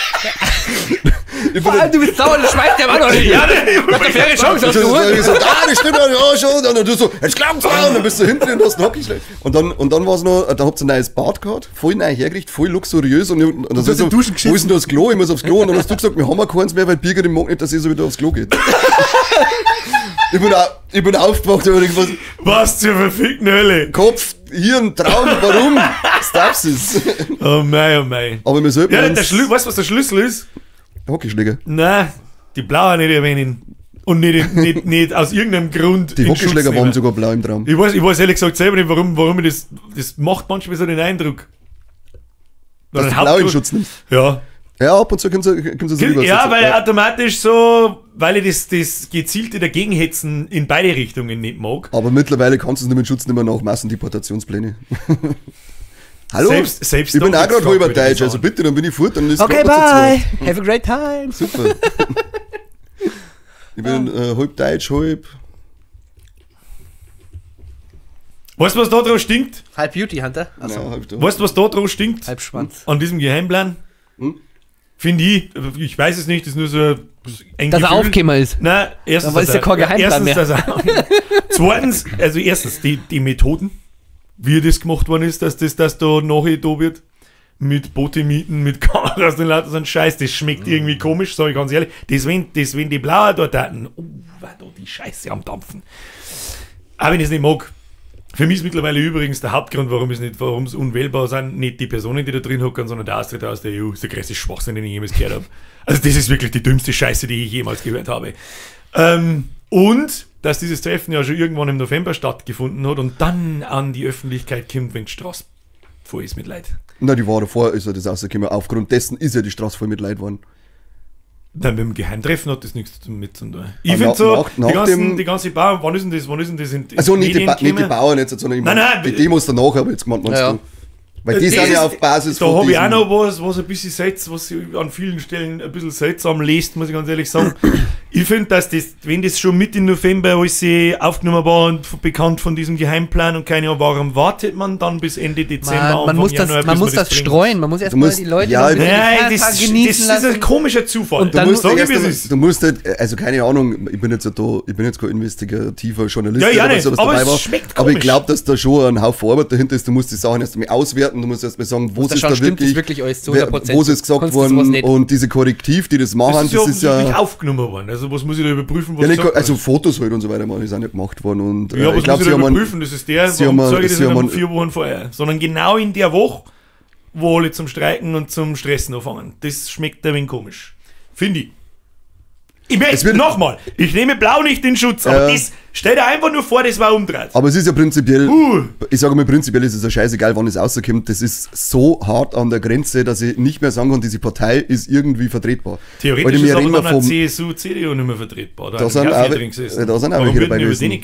Vor allem, du bist sauer, du schmeißt der Mann noch nicht. Ja, das ist eine faire Chance, hast du So, geholt. ich so, das stimmt ja schon. Und dann du so, jetzt glaubt's mal. Und dann bist du hinten und hast einen Hockeyschläger. Und dann war es noch, da habt ihr ein neues Bad gehabt, voll neu hergerichtet, voll luxuriös. Und das ist so, Duschen wo ist denn das Klo? Ich muss aufs Klo. Und dann hast du gesagt, wir haben keins mehr, weil Birgit mag nicht, dass ich so wieder aufs Klo geht. Ich bin aufgewacht und hab gedacht, Was zur verfickten Hölle. Kopf, Hirn, Traum, warum? Stapsis. Oh mei, oh mei. Aber wir sollten Ja, uns weißt du, was der Schlüssel ist? Hockeyschläger. Nein, die blaue nicht erwähnen. Und nicht aus irgendeinem Grund. Die in Hockeyschläger Schutz waren nehmen. sogar blau im Traum. Ich weiß ehrlich gesagt selber nicht, warum ich das macht manchmal so den Eindruck. Dass Oder du ein blau in Hauptgrund- Schutz nimmst. Ja. Ja, ab und zu kommt es rüber. Ja, weil automatisch so, weil ich das gezielte Dagegenhetzen in beide Richtungen nicht mag. Aber mittlerweile kannst du es nicht mit Schutz nicht mehr nach Massendeportationspläne. Hallo? Selbst ich bin da auch gibt's gerade halber Fragwürdige Deutsch, also Sachen. bitte, dann bin ich fort, dann ist Okay, grad noch zu bye. zweit. Have a great time. Super. Ich bin halb Deutsch, halb. Weißt du, was da drauf stinkt? Halb Beauty Hunter. Achso. Ja, halb da. Weißt du, was da drauf stinkt? Halb Schwanz. An diesem Geheimplan? Finde ich weiß es nicht, das ist nur so ein Dass er Gefühl. Aufkämmer ist. Nein, erstens, Aber ist ja kein Geheimplan zweitens, also erstens, die Methoden. wie das gemacht worden ist, dass das da nachher da wird. Mit Boote mieten, mit Kameras, den Leuten so ein Scheiß, das schmeckt irgendwie komisch, sag ich ganz ehrlich. Das wenn die Blauen dort hatten, war da die Scheiße am Dampfen. Aber wenn ich es nicht mag, für mich ist mittlerweile übrigens der Hauptgrund, warum es unwählbar sind, nicht die Personen, die da drin hocken, sondern der Austritt aus der EU. Das ist der größte Schwachsinn, den ich jemals gehört habe. Also das ist wirklich die dümmste Scheiße, die ich jemals gehört habe. Und dass dieses Treffen ja schon irgendwann im November stattgefunden hat und dann an die Öffentlichkeit kommt, wenn die Straße voll ist mit Leid. Na, die war davor, ist ja das rausgekommen. Aufgrund dessen ist ja die Straße voll mit Leid geworden. Dann mit dem Geheimtreffen hat das nichts damit zu tun. Ich finde so, die ganze Bauern, wann ist denn das? Also nicht die Bauern jetzt, sondern die Demos danach, aber jetzt meinst du. Weil die sind ja auf Basis da habe ich auch noch was ein bisschen was sich an vielen Stellen ein bisschen seltsam liest, muss ich ganz ehrlich sagen. Ich finde, dass das, wenn das schon Mitte November alles aufgenommen war und bekannt von diesem Geheimplan und keine Ahnung, warum wartet man dann bis Ende Dezember? Man muss das streuen, man muss erstmal die Leute das ist ein komischer Zufall. Und dann du musst halt, also keine Ahnung, ich bin jetzt kein investigativer Journalist, aber es schmeckt komisch. Aber ich glaube, dass da schon ein Haufen Arbeit dahinter ist. Du musst die Sachen erst mal auswerten, du musst erst mal sagen, wo ist da wirklich alles zu 100%. Wo ist es gesagt worden und diese Korrektiv, die das machen, das ist ja aufgenommen worden. Also was muss ich da überprüfen? Also Fotos halt und so weiter, die sind ja gemacht worden. Und, ja, aber ich glaube, sie haben überprüfen, das ist warum sage ich das nicht 4 Wochen vorher, sondern genau in der Woche, wo alle zum Streiken und zum Stressen anfangen. Das schmeckt ein wenig komisch. Finde ich. Ich nehme Blau nicht in Schutz, aber das stell dir einfach nur vor, das war umdreht. Aber es ist ja prinzipiell, ich sage mal, prinzipiell ist es ja scheißegal, wann es rauskommt. Das ist so hart an der Grenze, dass ich nicht mehr sagen kann, diese Partei ist irgendwie vertretbar. Theoretisch ist aber dann CSU, CDU nicht mehr vertretbar. Da sind auch welche dabei gewesen.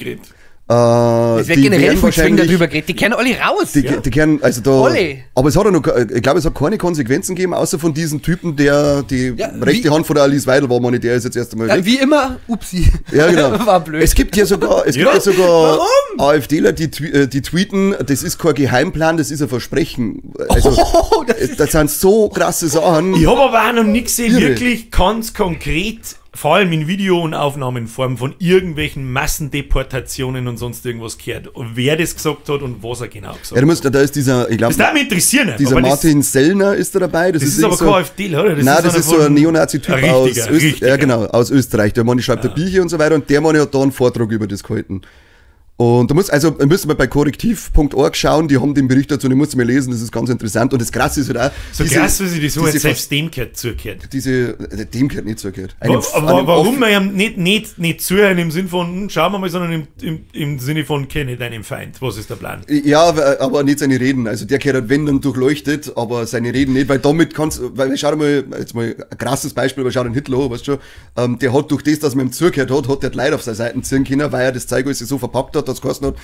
Es wird generell viel schwingen darüber geredet. Die kennen alle raus. Die kennen, also da. Alle. Aber es hat ja noch, ich glaube, es hat keine Konsequenzen gegeben, außer von diesem Typen, der die rechte Hand von der Alice Weidel war, der ist jetzt erst einmal weg. Wie immer, upsi. Ja, genau. War blöd. Es gibt ja sogar AfDler, die tweeten, das ist kein Geheimplan, das ist ein Versprechen. Also, das sind so krasse Sachen. Ich habe aber auch noch nichts gesehen, wirklich ganz konkret. Vor allem in Video- und Aufnahmenform von irgendwelchen Massendeportationen und sonst irgendwas gehört. Und wer das gesagt hat und was er genau gesagt hat. Da ist dieser, ich glaube, das darf mich interessieren. Dieser Martin Sellner ist da dabei. Das ist aber kein AfDler, oder? Das ist so ein Neonazi-Typ aus Österreich. Der Mann schreibt Bücher und so weiter und der Mann hat da einen Vortrag über das gehalten. Und da müssen wir bei korrektiv.org schauen, die haben den Bericht dazu, den musst du mal lesen, das ist ganz interessant. Und das Krasse ist halt auch... So krass, wie sie das so jetzt selbst dem gehört zugehört. Dem gehört nicht zugehört. Warum wir ihm nicht zuhören im Sinn von, schauen wir mal, sondern im Sinne von, kenne deinen Feind, was ist der Plan? Ja, aber nicht seine Reden, also der gehört halt, wenn dann durchleuchtet, aber seine Reden nicht, weil damit weil schau dir mal, jetzt mal ein krasses Beispiel, aber schau den Hitler an, weißt du schon, der hat durch das, dass man ihm zugehört hat der die Leute auf seine Seiten ziehen können, weil er das Zeug alles so verpackt hat, das geheißen hat,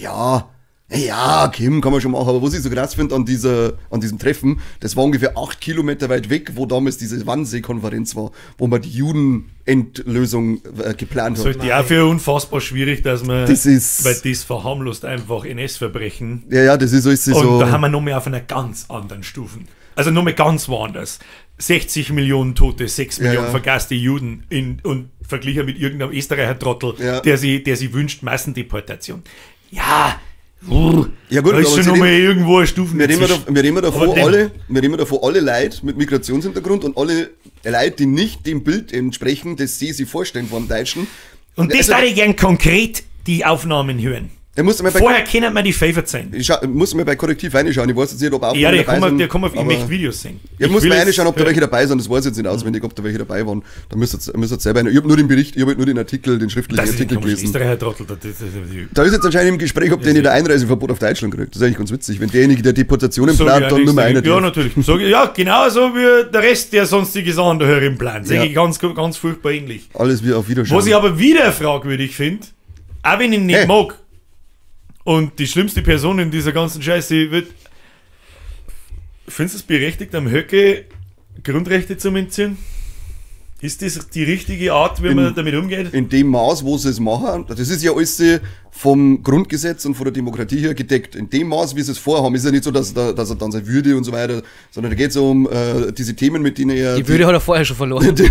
ja, Kim, kann man schon machen, aber was ich so krass finde an diesem Treffen, das war ungefähr 8 Kilometer weit weg, wo damals diese Wannsee-Konferenz war, wo man die Judenendlösung geplant hat. Das ist ja auch für unfassbar schwierig, dass man, weil das verharmlost einfach NS-Verbrechen. Ja, das ist alles so. Und da haben wir noch mehr auf einer ganz anderen Stufe. Also noch mehr ganz woanders. 60 Millionen Tote, 6 Millionen vergasste Juden und verglichen mit irgendeinem Österreicher-Trottel, der sie wünscht, Massendeportation. Ja gut, da ist schon nochmal irgendwo eine Stufe. Wir reden davon, alle Leute mit Migrationshintergrund und alle Leute, die nicht dem Bild entsprechen, das sie sich vorstellen vom Deutschen. Und das würde ich gern konkret die Aufnahmen hören. Vorher können wir die Favorite sein. Muss man bei Korrektiv reinschauen. Ich weiß jetzt nicht, ob auch der kann man ich möchte Videos sehen. Ich muss mal reinschauen, ob da welche dabei sind. Das weiß ich jetzt nicht auswendig, ob da welche dabei waren. Da müsst ihr selber rein. Ich habe nur den Bericht, ich habe nur den Artikel, den schriftlichen Artikel gelesen. Da ist jetzt anscheinend im Gespräch, ob der nicht ein Einreiseverbot auf Deutschland kriegt. Das ist eigentlich ganz witzig. Wenn derjenige, der Deportationen plant, dann nur mal einer. Ja, natürlich. Ja, genauso wie der Rest, der sonstige Sachen da im Plan. Das ist eigentlich ganz furchtbar ähnlich. Alles wie auf Wiederschauen. Was ich aber wieder fragwürdig finde, auch wenn ich ihn nicht mag, und die schlimmste Person in dieser ganzen Scheiße wird. Findest du es berechtigt, am Höcke Grundrechte zu entziehen? Ist das die richtige Art, wie man damit umgeht? In dem Maß, wo sie es machen, das ist ja alles vom Grundgesetz und von der Demokratie her gedeckt. In dem Maß, wie sie es vorhaben, ist ja nicht so, dass er dann seine Würde und so weiter, sondern da geht es um diese Themen, mit denen er... Die Würde hat er vorher schon verloren. Da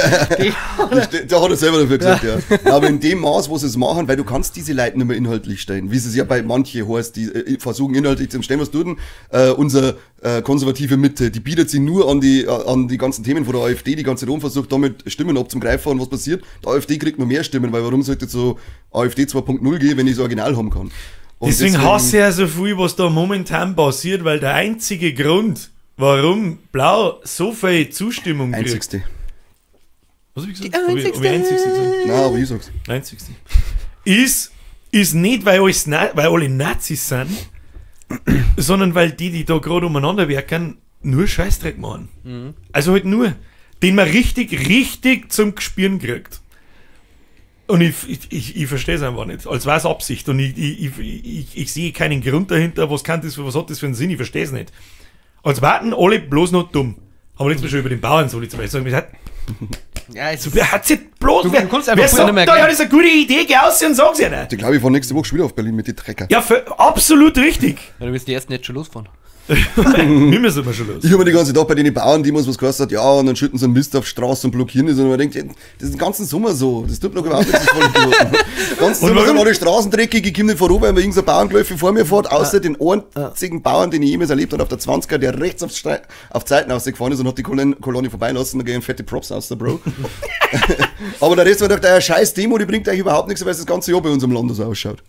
hat er selber dafür gesagt, ja. Aber in dem Maß, wo sie es machen, weil du kannst diese Leute nicht mehr inhaltlich stellen, wie es ja bei manchen heißt, die versuchen inhaltlich zu stellen, was tun. Unser konservative Mitte, die bietet sich nur an die ganzen Themen von der AfD, die ganze Zeit versucht, damit Stimmen abzugreifen und was passiert. Die AfD kriegt noch mehr Stimmen, weil warum sollte so AfD 2.0 gehen, wenn ich das Original haben kann? Und deswegen hasse ich ja so viel, was da momentan passiert, weil der einzige Grund, warum Blau so viel Zustimmung kriegt. Einzigste. Was hab ich gesagt? Die einzigste. Hab ich einzigste gesagt? Nein, aber ich sag's. Einzigste. Ist nicht, weil alle Nazis sind, sondern weil die da gerade umeinander werken, nur Scheißdreck machen. Also halt nur, den man richtig zum Gespüren kriegt. Und ich verstehe es einfach nicht, als wäre es Absicht. Und ich sehe keinen Grund dahinter, was hat das für einen Sinn, ich verstehe es nicht. Als warten alle bloß noch dumm. Haben wir letztes Mal schon über den Bauern so zu sagen. Ja, es Wer hat sich bloß... Du kannst einfach wer sagt nicht mehr da, ja, erklären. das ist eine gute Idee, geh aus und sag's ja nicht. Ich glaube, ich fahre nächste Woche schon wieder auf Berlin mit den Trecker. Ja, absolut richtig. Ja, du willst die ersten jetzt schon losfahren. Wir müssen mal schon los. Ich habe mir die ganze Zeit bei den Bauern, die was gehört hat, ja, und dann schütten sie einen Mist auf die Straße und blockieren das. Und man denkt, ja, das ist den ganzen Sommer so. Das tut mir doch überhaupt nichts voll. Den ganzen Sommer sind alle Straßen dreckig, ich komme nicht vorbei, weil mir irgendein Bauernglöffe vor mir fährt, außer den einzigen Bauern, den ich jemals erlebt habe, auf der 20er, der rechts auf Zeiten ausgefahren ist und hat die Kolonie vorbeilassen, da gehen fette Props aus, der Bro. Aber der Rest war doch der scheiß Demo, die bringt eigentlich überhaupt nichts, weil es das ganze Jahr bei uns im Land so ausschaut.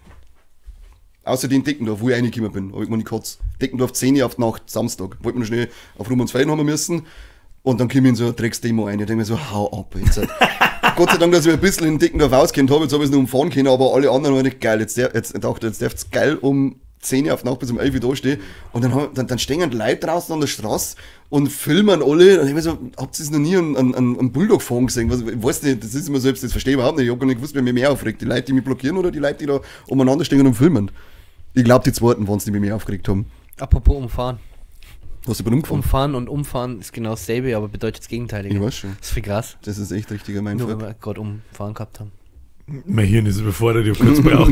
Außer den Deckendorf, wo ich reingekommen bin, hab ich mir nicht gekotzt. Deckendorf 10 Uhr auf die Nacht, Samstag. Wollte mir noch schnell auf Rum und Feiern haben müssen. Und dann komme ich in so eine Drecksdemo rein. Ich denke mir so, hau ab jetzt. Gott sei Dank, dass ich ein bisschen in Deckendorf auskennt habe, jetzt habe ich es noch umfahren können, aber alle anderen waren nicht geil. Jetzt dachte ich, jetzt darf es geil um 10 Uhr auf die Nacht bis um 11 Uhr da stehen. Und dann stehen Leute draußen an der Straße und filmen alle. Und ich mir so, habt ihr das noch nie einen Bulldog fahren gesehen? Ich weiß nicht, das ist immer selbst, das verstehe ich überhaupt nicht. Ich habe gar nicht gewusst, wer mich mehr aufregt. Die Leute, die mich blockieren oder die Leute, die da umeinander stehen und filmen. Ich glaube, die zweiten waren es, die mich aufgeregt haben. Apropos umfahren. Hast du bei umgefahren? Umfahren und umfahren ist genau dasselbe, aber bedeutet das Gegenteilige. Ich weiß schon. Das ist viel krass. Das ist echt richtiger Nur wenn Mindfuck. wir gerade umfahren gehabt haben. Mein Hirn ist überfordert, ich hab kurz gebraucht.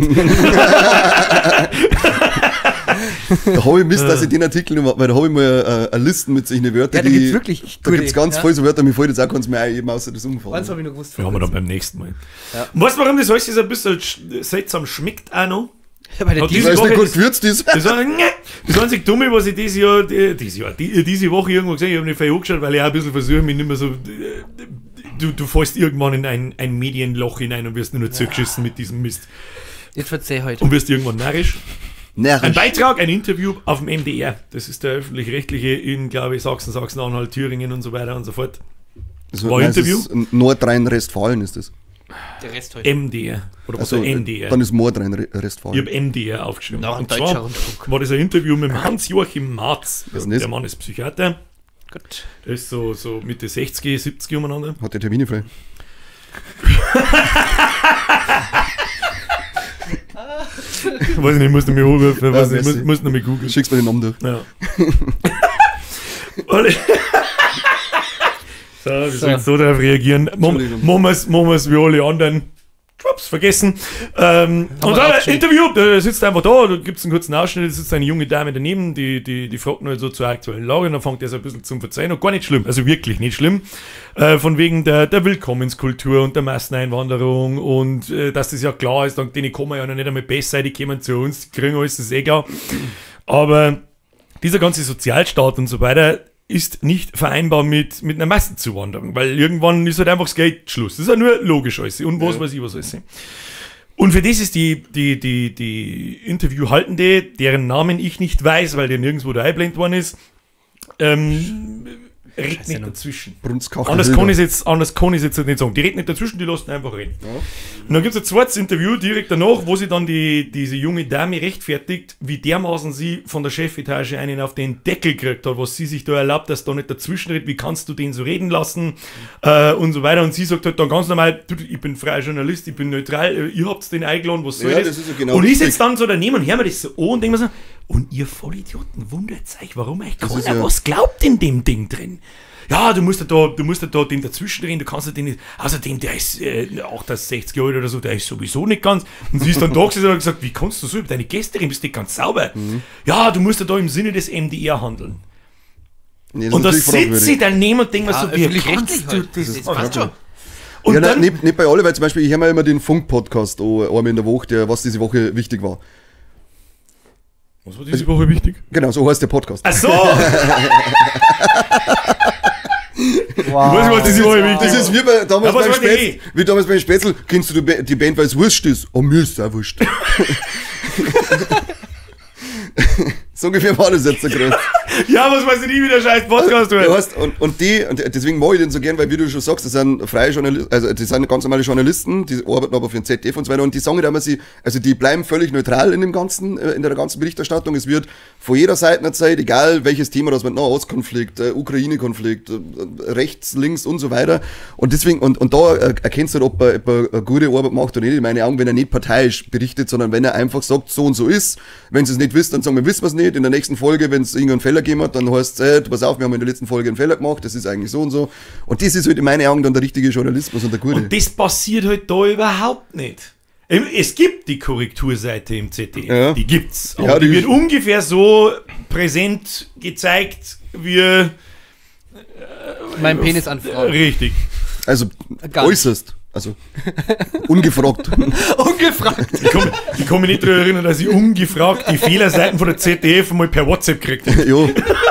Da habe ich Mist, dass ich den Artikel noch mache, weil da habe ich mal eine Liste mit solchen Wörtern, Ja, da gibt's wirklich da gibt's ganz ja. voll so Wörter, mir fällt jetzt auch ganz mehr ein, eben außer das Umfahren. Eins habe ich noch gewusst. Ja, haben wir dann beim nächsten Mal. Ja. Und weißt du, warum das alles so ein bisschen seltsam schmeckt auch noch? Bei der Hat Ich diese weiß Woche nicht, gut das- gewürzt ist. Das einzige Dumme, was ich diese Woche irgendwo gesehen habe, ich habe nicht viel angeschaut, weil ich auch ein bisschen versuche, mich nicht mehr so... Du fällst irgendwann in ein Medienloch hinein und wirst nur zugeschissen mit diesem Mist. Jetzt verzeih heute. Und wirst irgendwann narrisch. Ein Närrisch. Beitrag, ein Interview auf dem MDR. Das ist der öffentlich-rechtliche in, glaube ich, Sachsen, Sachsen-Anhalt, Thüringen und so weiter und so fort. Also, War nein, es Interview? ist Ähm, Nordrhein-Westfalen ist das. Der Rest heute. MDR. Oder was Also, der MDR? dann ist Ich Nordrhein-Westfalen. habe MDR aufgeschrieben. Noch ein Und deutscher zwar Rundfunk. war das ein Interview mit dem Hans-Joachim Marz. Was denn das? Der Mann ist Psychiater. Gut. Der ist so Mitte 60, 70 umeinander. Hat der Termine frei? Weiß ich nicht, muss noch mal anrufen, weiß nicht, merci. muss noch mal googeln. Schickst mir den Namen durch. Ja. Alle- So, wir sollen jetzt so darauf reagieren. Entschuldigung. Machen wir es wie alle anderen. Schwupps, vergessen. Und dann ein aufgeschrieben. Interview, der sitzt einfach da gibt es einen kurzen Ausschnitt, da sitzt eine junge Dame daneben, die fragt nur so zur aktuellen Lage und dann fängt er so ein bisschen zum Verzeihen und gar nicht schlimm, also wirklich nicht schlimm. Von wegen der Willkommenskultur und der Masseneinwanderung und dass das ja klar ist, dank denen kommen wir ja noch nicht einmal besser, die kommen zu uns, die kriegen alles, das ist eh klar. Aber dieser ganze Sozialstaat und so weiter ist nicht vereinbar mit einer Massenzuwanderung, weil irgendwann ist halt einfach das Geld Schluss. Das ist ja nur logisch alles und was weiß ich was alles. Und für das ist die Interviewhaltende, deren Namen ich nicht weiß, weil der nirgendwo da eingeblendet worden ist, redet nicht dazwischen. Brunskachel. Anders kann ich es jetzt nicht sagen. Die reden nicht dazwischen, die lassen einfach reden. Ja. Und dann gibt es ein zweites Interview direkt danach, wo sie dann diese junge Dame rechtfertigt, wie dermaßen sie von der Chefetage einen auf den Deckel gekriegt hat, was sie sich da erlaubt, dass da nicht dazwischen redet, wie kannst du den so reden lassen und so weiter. Und sie sagt halt dann ganz normal, du, ich bin freier Journalist, ich bin neutral, ihr habt den eingeladen, was soll Ja, das? das ist ja genau und ich richtig. sitze dann so daneben und höre mir das so an und denke mir so, Und ihr Vollidioten wundert euch, warum euch Das ist keiner ja- was glaubt in dem Ding drin. Ja, du musst ja da dem dazwischen reden, du kannst ja den nicht, außerdem, der ist 68 Jahre alt oder so, der ist sowieso nicht ganz. Und sie ist dann da gesessen und hat gesagt, wie kannst du so über deine Gäste reden, bist nicht ganz sauber. Ja, du musst ja da im Sinne des MDR handeln. Nee, das Und da ist natürlich sitzt sie daneben und denkt mir Ja, so, wie öffentlich-rechtlich kannst du halt. das? Das passt schon. Und ja, dann, nicht bei alle, weil zum Beispiel, ich höre mir immer den Funk-Podcast einmal in der Woche, was diese Woche wichtig war. was war diese Woche wichtig? Genau, so heißt der Podcast. Ach so! Ich weiß nicht, was diese Woche wichtig Das war. ist wie, damals Ja, was beim war die Spätzl, wie damals beim Spätzl, kennst du die Band, weil es wurscht ist? Oh, mir ist es auch wurscht. So ungefähr war das jetzt so gerade. Ja, was weiß ich nie, wie der scheiß Podcast Du wird. hast, und deswegen mag ich den so gern, weil wie du schon sagst, das sind freie Journalisten, also das sind ganz normale Journalisten, die arbeiten aber für den ZDF und so weiter und die sagen immer, also die bleiben völlig neutral in dem ganzen, in der ganzen Berichterstattung. Es wird von jeder Seite erzählt, egal welches Thema das mit Nahostkonflikt, Ukraine-Konflikt, rechts, links und so weiter. Und deswegen, und da erkennst du, ob er eine gute Arbeit macht oder nicht, in meinen Augen, wenn er nicht parteiisch berichtet, sondern wenn er einfach sagt, so und so ist. Wenn sie es nicht wisst, dann sagen wir, wissen wir es nicht. In der nächsten Folge, wenn es irgendeinen Fehler gegeben hat, dann heißt es, pass auf, wir haben in der letzten Folge einen Fehler gemacht, das ist eigentlich so und so. Und das ist halt in meinen Augen dann der richtige Journalismus und der gute. Und das passiert halt da überhaupt nicht. Es gibt die Korrekturseite im ZDF, Ja. die gibt's. Aber Ja, die die- wird ungefähr so präsent gezeigt wie Mein Penis an Frauen. richtig. Also Gar nicht. äußerst. Also ungefragt. Ungefragt. Ich kann mich nicht daran erinnern, dass ich ungefragt die Fehlerseiten von der ZDF mal per WhatsApp gekriegt habe. Jo.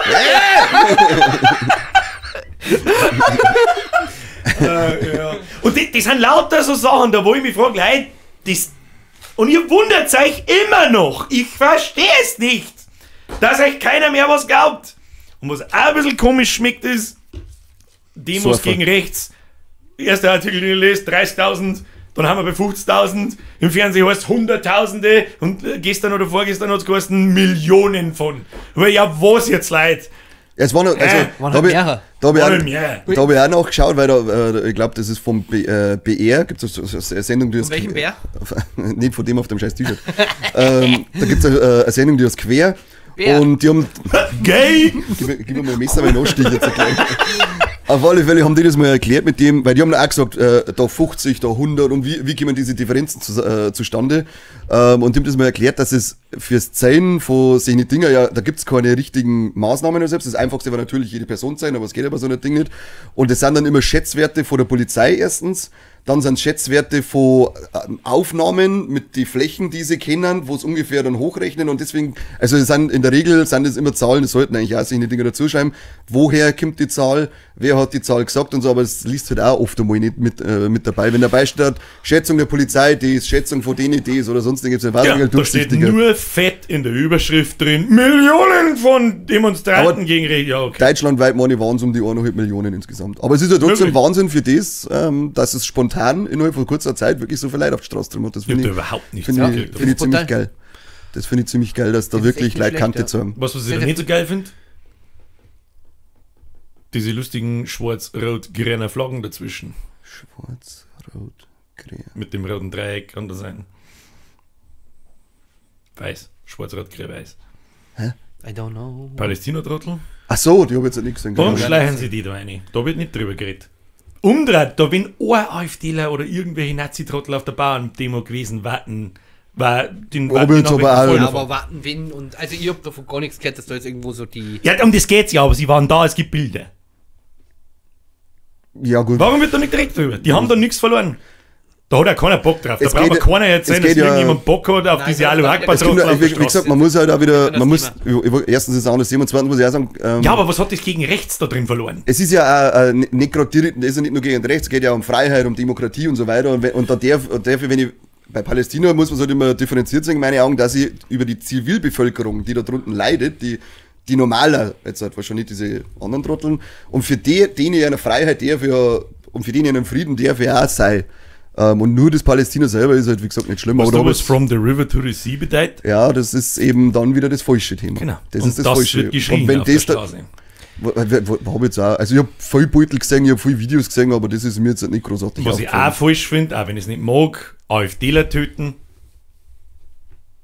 Ja. Und das sind lauter so Sachen, da wo ich mich frage, Leute, das. Und ihr wundert euch immer noch. Ich verstehe es nicht, dass euch keiner mehr was glaubt. Und was auch ein bisschen komisch schmeckt ist, Demos Surfer. gegen rechts. Erster Artikel, den ich lese, 30.000, dann haben wir bei 50.000, im Fernsehen heißt es Hunderttausende und gestern oder vorgestern hat es geheißen Millionen von. Aber ja, was jetzt, Leute? Es waren noch, also, waren da halt mehrere. habe Waren ich, mehr. da hab ich auch nachgeschaut, weil da, ich glaube, das ist vom BR, gibt es so eine Sendung, die Von welchem Bär? Nicht von dem auf dem scheiß T-Shirt. Da gibt es eine Sendung, die heißt Quer. Bär. Und die haben, Gay! gib mir mal ein Messer, weil ich nachstehe jetzt erklären. Auf alle Fälle haben die das mal erklärt mit dem, weil die haben auch gesagt, da 50, da 100 und wie kommen diese Differenzen zustande. Und die haben das mal erklärt, dass es fürs Zählen von solchen Dinger, ja, da gibt es keine richtigen Maßnahmen oder selbst. Das Einfachste war natürlich jede Person zählen, aber es geht aber so ein Ding nicht. Und das sind dann immer Schätzwerte von der Polizei erstens. Dann sind Schätzwerte von Aufnahmen mit den Flächen, die sie kennen, wo es ungefähr dann hochrechnen und deswegen, also es sind, in der Regel sind es immer Zahlen, das sollten eigentlich auch sich die Dinge dazuschreiben. Woher kommt die Zahl? Wer hat die Zahl gesagt und so, aber es liest halt auch oft einmal nicht mit dabei. Wenn dabei steht, Schätzung der Polizei, das, Schätzung von denen, das oder sonst gibt es Ja, da steht nur fett in der Überschrift drin, Millionen von Demonstranten Aber gegen Recht. Ja, okay. Deutschlandweit meine waren es um die 1,5 Millionen insgesamt. Aber es ist ja trotzdem Wirklich? Wahnsinn für das, dass es spontan innerhalb von kurzer Zeit wirklich so viel Leute auf die Straße drin hat. Das Ich hab finde da überhaupt nichts Finde mitgekriegt. ich, find ich ziemlich brutal. geil. Das finde ich ziemlich geil, dass da Das ist wirklich echt Leute nicht Kante schlecht, ja. sagen. Was ich da nicht so geil finde? Diese lustigen schwarz-rot-grünen Flaggen dazwischen. Schwarz, Rot, Grün. Mit dem roten Dreieck kann das sein. Weiß. Schwarz-rot-grün weiß. I don't know. Palästina-Trottel? Ach so, die habe ich jetzt nicht gesehen. Warum Genau. schleichen sie die da rein? Da wird nicht drüber geredet. Umdreht, da wenn ein AfDler oder irgendwelche Nazi-Trottel auf der Bauerndemo gewesen warten, war den Aber jetzt aber auch- Ja, Ja, aber warten, wenn und. Also, ich hab davon gar nichts gehört, dass da jetzt irgendwo so die. Ja, um das geht's ja, aber sie waren da, es gibt Bilder. Ja, gut. Warum wird da nicht direkt drüber? Die haben da nichts verloren. Da hat ja keiner Bock drauf. Da Es braucht geht man ja- keiner erzählen, es dass geht ja- irgendjemand Bock hat auf Nein, diese das- Alu das- Akbar Es kommt, Trottel auf der wie gesagt, Straße. man muss halt auch wieder, Das man muss, Thema. erstens ist es auch das Thema, zweitens muss ich auch sagen, Ja, aber was hat das gegen rechts da drin verloren? es ist ja auch, nicht gerade direkt, es ist ja nicht nur gegen rechts, es geht ja um Freiheit, um Demokratie und so weiter. Und da darf, wenn ich, bei Palästina muss man es halt immer differenziert sagen, in meinen Augen, dass ich über die Zivilbevölkerung, die da drunten leidet, die normaler, jetzt halt wahrscheinlich diese anderen Trotteln, und für denen ja eine Freiheit darf ja, und für denen einen Frieden darf ja auch sein. Und nur das Palästina selber ist halt, wie gesagt, nicht schlimm. Was aber da da was ist- from the river to the sea bedeutet? ja, das ist eben dann wieder das falsche Thema. Genau. Das Und ist das falsche. wird geschrien Und wenn auf der das da, Straße. hab jetzt auch, also ich habe viel Beutel gesehen, ich habe viele Videos gesehen, aber das ist mir jetzt nicht großartig Was ich aufgefallen. auch falsch finde, auch wenn ich es nicht mag, AfDler töten.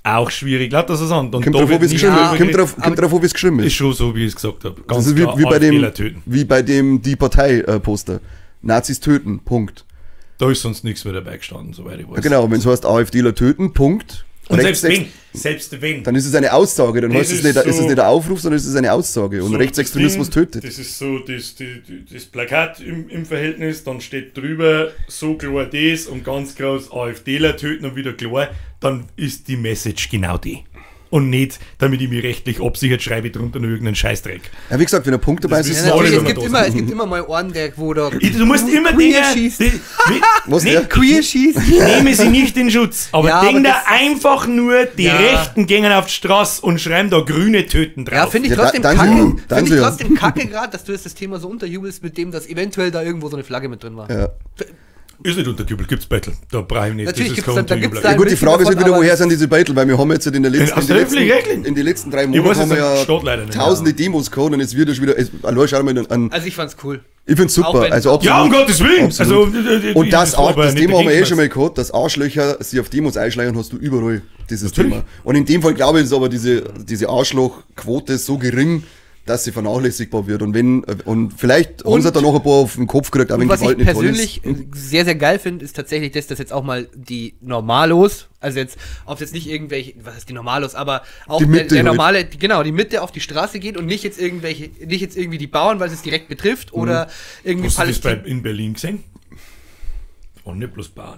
auch schwierig. Laut das an. Und Kommt da drauf, wird wie es nicht geschrieben drüber geredet. kommt drauf, wie es geschrieben Ist ist. schon so, wie ich es gesagt habe. Das Ganz ist klar, wie töten. bei dem Die Partei-Poster. Nazis töten, Punkt. Da ist sonst nichts mehr dabei gestanden, soweit ich weiß. Ja, genau, wenn es heißt AfDler töten, Punkt. Und Rechtsextrem- selbst wenn. Dann ist es eine Aussage, dann Das heißt es ist nicht, ist es so- nicht ein Aufruf, sondern es ist eine Aussage. Und So, Rechtsextremismus das Ding, tötet. Das ist so das Plakat im Verhältnis, dann steht drüber so klar das und ganz groß AfDler töten und wieder klar, dann ist die Message genau die. Und nicht, damit ich mich rechtlich absichert, schreibe ich drunter noch irgendeinen Scheißdreck. Ja, wie gesagt, wenn ein Punkt dabei ist, Das ist wissen es alle, Natürlich, wenn es wir gibt da immer mal einen, der wo da Du musst immer Queer Dinge. schießt. Was, nee, ja? Queer schießt. ich nehme sie nicht in Schutz. Aber Ja, denk aber da das- einfach nur, die Ja. Rechten gehen auf die Straße und schreiben da grüne Töten drauf. Ja, finde ich Ja, trotzdem dann kacke. so, Finde dann ich so, ja. trotzdem kacke gerade, dass du jetzt das Thema so unterjubelst mit dem, dass eventuell da irgendwo so eine Flagge mit drin war. Ja. Ist nicht unterjubelt, gibt's Battle. Da brauche ich nicht. Natürlich das ist gibt's kein da- da gibt's Unterjubel. da- Ja gut, die bisschen Frage ist davon, ja wieder, aber- woher sind diese Battle? Weil wir haben jetzt in den letzten, Aus der öffentlichen in den letzten 3 Ich Monaten weiß, haben wir es ja steht leider nicht. tausende Demos gehabt und jetzt wird es wieder, allein schau mal an, Also ich fand's cool. ich find's Auch super, wenn- also Ja, um Gottes Willen. Absolut. Also, Und das war auch, aber das nicht Thema haben wir dagegen, schon mal gehabt, dass Arschlöcher sich auf Demos einschleichen, hast du überall dieses Natürlich. Thema. Und in dem Fall glaube ich, ist aber diese Arschlochquote so gering, dass sie vernachlässigbar wird. Und vielleicht haben sie dann noch ein paar auf den Kopf gekriegt, auch wenn Und was Gewalt ich nicht toll ist. persönlich sehr, sehr geil finde, ist tatsächlich, dass das jetzt auch mal die Normalos, also jetzt, ob jetzt nicht irgendwelche, was heißt die Normalos, aber auch Die Mitte der halt. normale, genau, die Mitte auf die Straße geht und nicht jetzt irgendwie die Bauern, weil es direkt betrifft, oder irgendwie Hast du das Palästina. in Berlin gesehen? Das waren nicht bloß Bauern.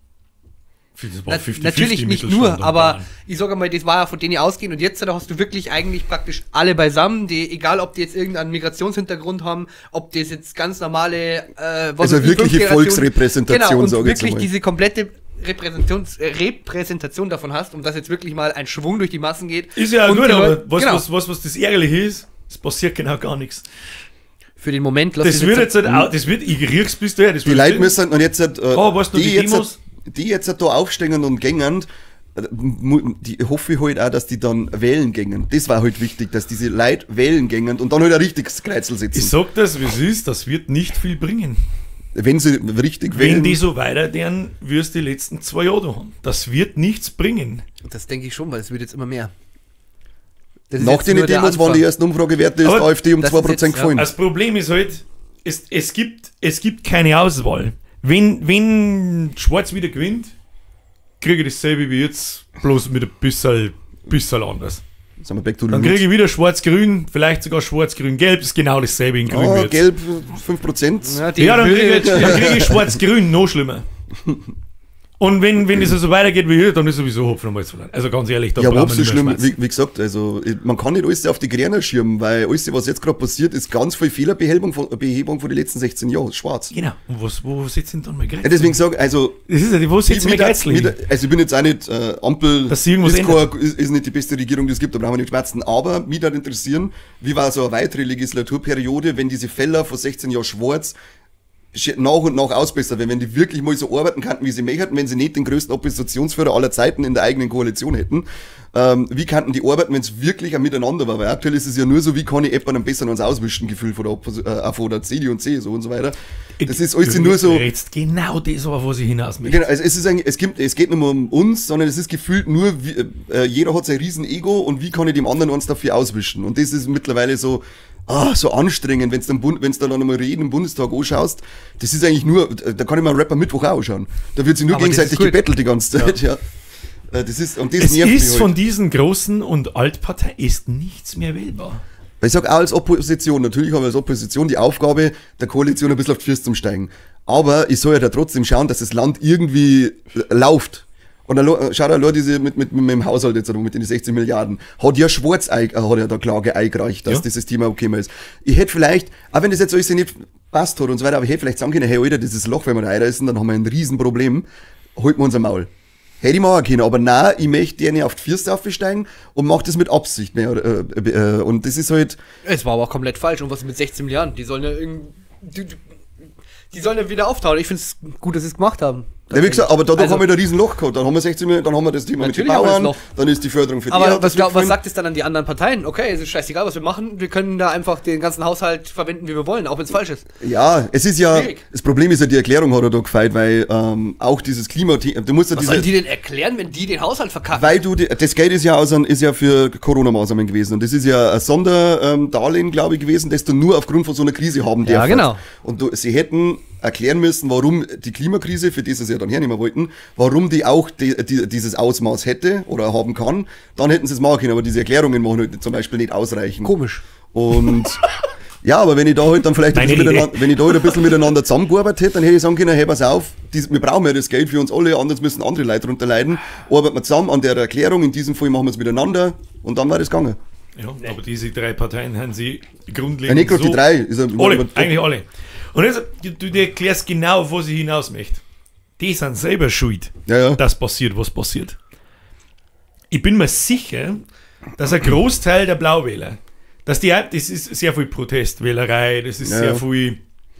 Das war 50-50 Natürlich nicht Mittelstand nur, und aber Bauern. ich sage mal, das war ja von denen ausgehen und jetzt da hast du wirklich eigentlich praktisch alle beisammen, die, egal ob die jetzt irgendeinen Migrationshintergrund haben, ob das jetzt ganz normale, Also weiß ich, wirkliche 5 Generationen- Volksrepräsentation, genau, und sag ich jetzt wirklich mal. diese komplette Repräsentation davon hast und dass jetzt wirklich mal ein Schwung durch die Massen geht. Ist ja und gut, die aber Leute- was, genau, was das Ärgerliche ist, es passiert genau gar nichts. für den Moment lass Das es wird jetzt halt auch, das wird, ich riech's bis daher, das Die wird Leute sehen. müssen, und jetzt, Oh, weißt du, die Demos? die jetzt da aufstehen und gängen, die hoffe ich halt auch, dass die dann wählen gängen. Das war halt wichtig, dass diese Leute wählen gängen und dann halt ein richtiges Kreuzel Ich setzen. sag das, wie es ist, das wird nicht viel bringen. Wenn sie richtig Wenn wählen. die so weitergehen, wirst du die letzten 2 Jahre da haben. Das wird nichts bringen. Das denke ich schon, weil es wird jetzt immer mehr. Das ist Nach jetzt den nur der Demos waren die Anfang. ersten Umfragewerte, ist Aber die AfD um das 2% ist jetzt, gefallen. Das Problem ist halt, es gibt keine Auswahl. Wenn Schwarz wieder gewinnt, kriege ich dasselbe wie jetzt, bloß mit ein bisschen anders. Sind wir back to the Dann roots. kriege ich wieder Schwarz-Grün, vielleicht sogar Schwarz-Grün-Gelb, ist genau dasselbe in Grün wie jetzt. Gelb 5%. Ja, die Ja, dann Höhe- kriege ich Schwarz-Grün, noch schlimmer. Und wenn es so weitergeht wie hier, dann ist sowieso Hopfen und Malz verloren. Also ganz ehrlich, da Ja, aber brauchen ob wir so nicht mehr schlimm, schmerzen. wie gesagt, also man kann nicht alles auf die Gräner schirmen, weil alles, was jetzt gerade passiert, ist ganz viel Fehlerbehebung von den letzten 16 Jahren. Schwarz. Genau. Und wo sitzen dann mal Ja, Grenzen? deswegen sage also, Das ist ja, wo sitzen wir Grenzen? also ich bin jetzt auch nicht Ampel, Dass sie irgendwas ist nicht die beste Regierung, die es gibt, da brauchen wir nicht schmerzen. Aber mich würde interessieren, wie war so eine weitere Legislaturperiode, wenn diese Fälle vor 16 Jahren Schwarz nach und nach ausbessert werden, wenn die wirklich mal so arbeiten könnten, wie sie möchten, wenn sie nicht den größten Oppositionsführer aller Zeiten in der eigenen Koalition hätten. Wie könnten die arbeiten, wenn es wirklich ein Miteinander war? Weil aktuell ist es ja nur so, wie kann ich jemanden am besten ans Auswischen Gefühl von der CDU und CSU und so weiter. Das ist alles nur so. Jetzt genau das, auf was ich hinaus möchte. Genau, also es ist eigentlich, es geht nicht mehr um uns, sondern es ist gefühlt nur, jeder hat sein riesen Ego und wie kann ich dem anderen uns dafür auswischen? Und das ist mittlerweile so, so anstrengend, wenn du dann einmal reden im Bundestag anschaust. Das ist eigentlich nur, da kann ich mal Rapper Mittwoch auch anschauen. Da wird sich nur Aber das gegenseitig ist gut. gebettelt die ganze Zeit, ja. Das ist, und das Es nervt mich ist halt. von diesen großen und Altparteien ist nichts mehr wählbar. Weil ich sag auch als Opposition, natürlich haben wir als Opposition die Aufgabe, der Koalition ein bisschen auf die Füße zu steigen. Aber ich soll ja da trotzdem schauen, dass das Land irgendwie läuft. Und dann schau da nur diese mit dem Haushalt jetzt mit den 60 Milliarden. Hat ja Schwarz hat ja da Klage eingereicht, dass Ja. dieses Thema okay ist. Ich hätte vielleicht, auch wenn das jetzt alles nicht passt hat und so weiter, aber ich hätte vielleicht sagen können, hey Alter, dieses Loch, wenn wir da reinreißen, dann haben wir ein Riesenproblem. Halten wir unser Maul. Hätte ich machen können, aber nein, ich möchte denen auf die Füße aufsteigen und mache das mit Absicht. Und das ist halt, Es war aber auch komplett falsch. Und was mit 16 Milliarden? Die sollen ja irgendwie. Die sollen ja wieder auftauchen. Ich finde es gut, dass sie es gemacht haben. Ja, wie gesagt, aber dadurch haben wir da ein riesen Loch gehabt. Dann haben wir 16 Millionen, dann haben wir das Thema mit den Natürlich haben wir das Bauern, Loch. dann ist die Förderung für die Aber Autos was weggefallen. sagt es dann an die anderen Parteien? Okay, es ist scheißegal, was wir machen. Wir können da einfach den ganzen Haushalt verwenden, wie wir wollen, auch wenn es falsch ist. Ja, es ist ja, Schwierig. das Problem ist ja, die Erklärung hat er da gefeilt, weil auch dieses Klimathema, du musst ja Was sollen die denn erklären, wenn die den Haushalt verkacken? weil du, das Geld ist ja für Corona-Maßnahmen gewesen und das ist ja ein Sonderdarlehen, glaube ich, gewesen, das du nur aufgrund von so einer Krise haben Ja, darfst. genau. Und sie hätten erklären müssen, warum die Klimakrise, für die sie es ja dann hernehmen wollten, warum die auch dieses Ausmaß hätte oder haben kann, dann hätten sie es machen können, aber diese Erklärungen machen halt zum Beispiel nicht ausreichen. Komisch. Und ja, aber wenn ich da halt dann vielleicht ein bisschen miteinander zusammengearbeitet hätte, dann hätte ich sagen können, hey, pass auf, wir brauchen ja das Geld für uns alle, anders müssen andere Leute darunter leiden. Arbeiten wir zusammen an der Erklärung, in diesem Fall machen wir es miteinander und dann war das gegangen. Ja, aber diese 3 Parteien haben sie Ja, grundlegend nicht gerade die 3. Ist alle, eigentlich alle. Und jetzt, du erklärst genau, auf was ich hinaus möchte. Die sind selber schuld, Ja. dass passiert, was passiert. Ich bin mir sicher, dass ein Großteil der Blauwähler, das ist sehr viel Protestwählerei, das ist sehr viel...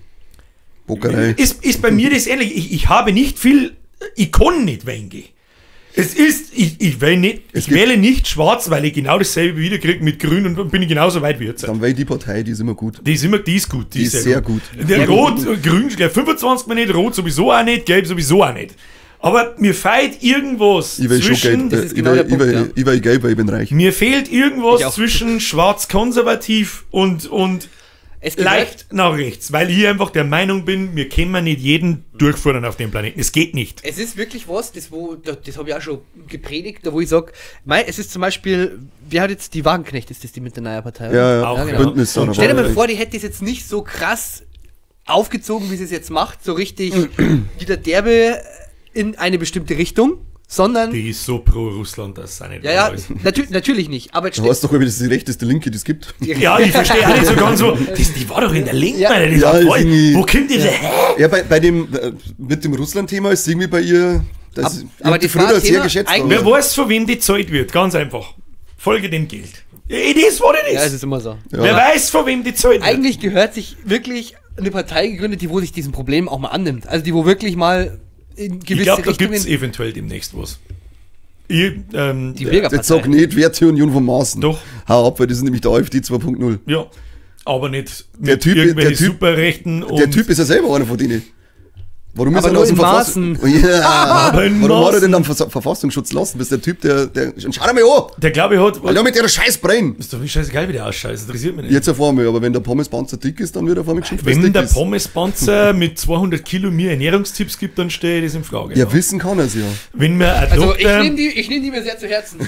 Bockerei. Ist bei mir das ähnlich. Ich habe nicht viel, ich kann nicht wählen. Es ist, ich wähle nicht schwarz, weil ich genau dasselbe wieder kriege mit grün und dann bin ich genauso weit wie jetzt. Dann wäre die Partei, die ist immer gut. Die ist gut. Die ist sehr gut. Der Rot, Grün, gleich 25 Mal nicht, Rot sowieso auch nicht, Gelb sowieso auch nicht. Aber mir fehlt irgendwas Ich will schon zwischen... Geld. das ist genau der Punkt, ja. Ich will Geld, weil ich bin reich. Mir fehlt Ich irgendwas auch. zwischen schwarz-konservativ und Es gehört- leicht nach rechts, weil ich einfach der Meinung bin, wir können nicht jeden durchführen auf dem Planeten. Es geht nicht. Es ist wirklich was, das habe ich auch schon gepredigt, da wo ich sage, es ist zum Beispiel, wer hat jetzt die Wagenknecht, ist das die mit der neuen Partei? Ja, Auch, ja, ja. Bündnis. Und Stell dir mal vor, die hätte es jetzt nicht so krass aufgezogen, wie sie es jetzt macht, so richtig wieder derbe in eine bestimmte Richtung, sondern, Die ist so pro Russland, dass es auch nicht ja, wahr ist. natürlich nicht, aber Du weißt doch, das ist die rechteste Linke, die es gibt. Ja, ich verstehe auch nicht so ganz so. Die war doch in der Linken, Ja. Alter, die Ja, war ist voll. irgendwie- Wo kommt die denn her? Ja, bei dem, mit dem Russland-Thema ist es irgendwie bei ihr, das aber die das früher war sehr Thema geschätzt. eigentlich- Wer weiß, von wem die Zeit wird, ganz einfach. Folge dem Geld. It is what it ja, es is. ist immer so. Ja. Wer weiß, von wem die Zeit wird. Eigentlich gehört sich wirklich eine Partei gegründet, die wo sich diesem Problem auch mal annimmt. Also die wo wirklich mal in gewisse Ich glaube, da Richtungen... gibt es eventuell demnächst was. Ich, die Jetzt sag Bürgerpartei. nicht Werteunion von Maßen. Doch. Hau ab, weil das ist nämlich der AfD 2.0. ja, aber nicht Der mit Typ- irgendwelchen der Typ- Superrechten und... Der Typ ist ja selber einer von denen. Warum Aber ist er nur aus dem in Verfassung... Maßen. Ja. Aber in Warum hat er denn Maßen. am Verfassungsschutz lassen? Das ist der Typ, der schau dir mal an! Der glaube ich hat... Alter, mit der Scheißbrennen! Ist doch nicht scheißegal, wie der ausschaut. Das interessiert mich nicht. Jetzt auf einmal, aber wenn der Pommespanzer dick ist, dann wird er auf einmal geschimpft, weil's Wenn dick der ist. Pommespanzer mit 200 Kilo mir Ernährungstipps gibt, dann stehe ich das in Frage. Ja, wissen kann er es ja. Wenn mir ein Also ich Doktor... nehme die mir sehr zu Herzen.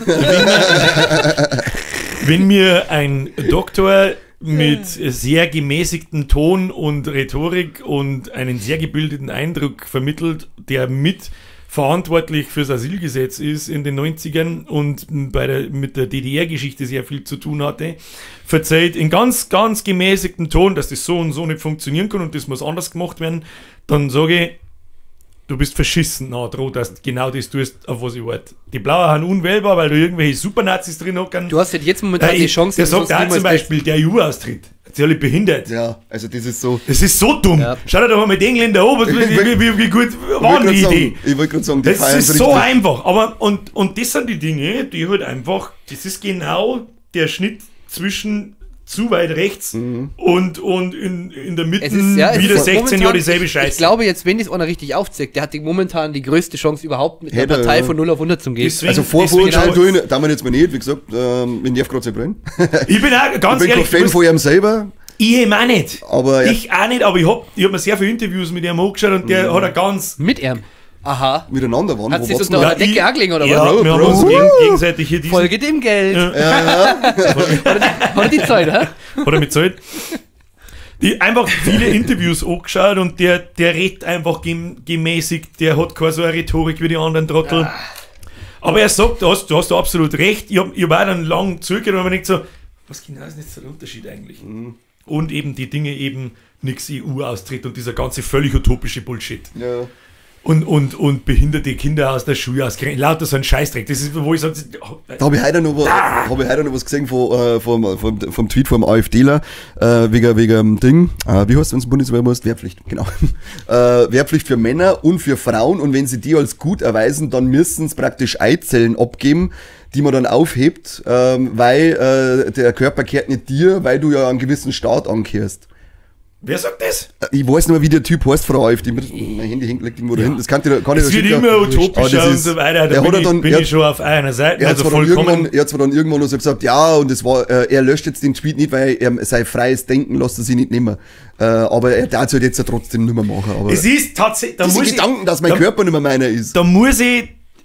Wenn mir ein Doktor mit sehr gemäßigtem Ton und Rhetorik und einen sehr gebildeten Eindruck vermittelt, der mit verantwortlich fürs Asylgesetz ist in den 90ern und mit der DDR-Geschichte sehr viel zu tun hatte, verzeiht in ganz, ganz gemäßigtem Ton, dass das so und so nicht funktionieren kann und das muss anders gemacht werden, dann sage ich, du bist verschissen, droh, dass du genau das tust, auf was ich warte. Die Blauen sind unwählbar, weil da irgendwelche Supernazis drin hocken. Du hast halt jetzt momentan die Chance, Der dass du sagt auch niemals zum Beispiel, der EU-Austritt. Sie alle behindert. Ja, also das ist so... Das ist so dumm. Ja. Schau dir doch mal die Engländer an, wie gut war die Idee. Ich wollte gerade sagen, die Das feiern ist es so richtig. einfach. Aber und das sind die Dinge, die halt einfach, das ist genau der Schnitt zwischen zu weit rechts und in der Mitte Es ist, ja, es wieder ist 16 momentan- Jahre dieselbe Ich Scheiße. glaube jetzt, wenn das einer richtig aufzeigt, der hat momentan die größte Chance überhaupt mit einer Hätte er, Partei ja. von 0 auf 100 zu gehen. Deswegen- Also deswegen Vorurteile auch- tun, da wir jetzt mal nicht, wie gesagt, ich nerv gerade zu brennen. Ich bin auch Ich ganz bin kein ehrlich, Fan von ihm selber, ich eben auch nicht. aber ja, Ich auch nicht, aber ich hab mir sehr viele Interviews mit ihm angeschaut und der hat eine ganz... Mit ihm. Aha. miteinander waren. Hat Wo sich war's das noch noch? an der Decke angelegen oder Ja, was? wir haben Bro. uns gegenseitig hier diesen... Folge dem Geld. Hat er die Zeit, hä? Hat er mit Zeit? Die einfach viele Interviews angeschaut und der redet einfach gemäßigt, der hat keine so eine Rhetorik wie die anderen Trottel. Aber er sagt, du hast da absolut recht. Ich hab auch dann lang zugehört und mir denkt so, was genau ist jetzt der Unterschied eigentlich? Und eben die Dinge eben nix EU-Austritt und dieser ganze völlig utopische Bullshit. Ja. und behinderte Kinder aus der Schule ausgrenzen. Lauter so ein Scheißdreck. Das ist, wo ich sage, Da habe ich heute noch was gesehen vom Tweet vom AfDler, wegen Ding, wie heißt es, wenn es Bundeswehr muss? Wehrpflicht, genau. Wehrpflicht für Männer und für Frauen, und wenn sie die als gut erweisen, dann müssen sie praktisch Eizellen abgeben, die man dann aufhebt, weil der Körper gehört nicht dir, weil du ja einen gewissen Staat angehörst. wer sagt das? Ich weiß nicht mehr, wie der Typ heißt, Frau AfD. Mein Handy hängt irgendwo da hinten. Das kann ich da Es wird immer utopischer und so weiter. Da bin ich schon auf einer Seite. Er hat zwar dann irgendwann noch so gesagt, ja, und es war, er löscht jetzt den Tweet nicht, weil er sein freies Denken lässt er sich nicht nehmen. Aber er darf es halt jetzt ja trotzdem nicht mehr machen. Aber es ist tatsächlich... diese Gedanken, dass mein Körper nicht mehr meiner ist. Da muss ich...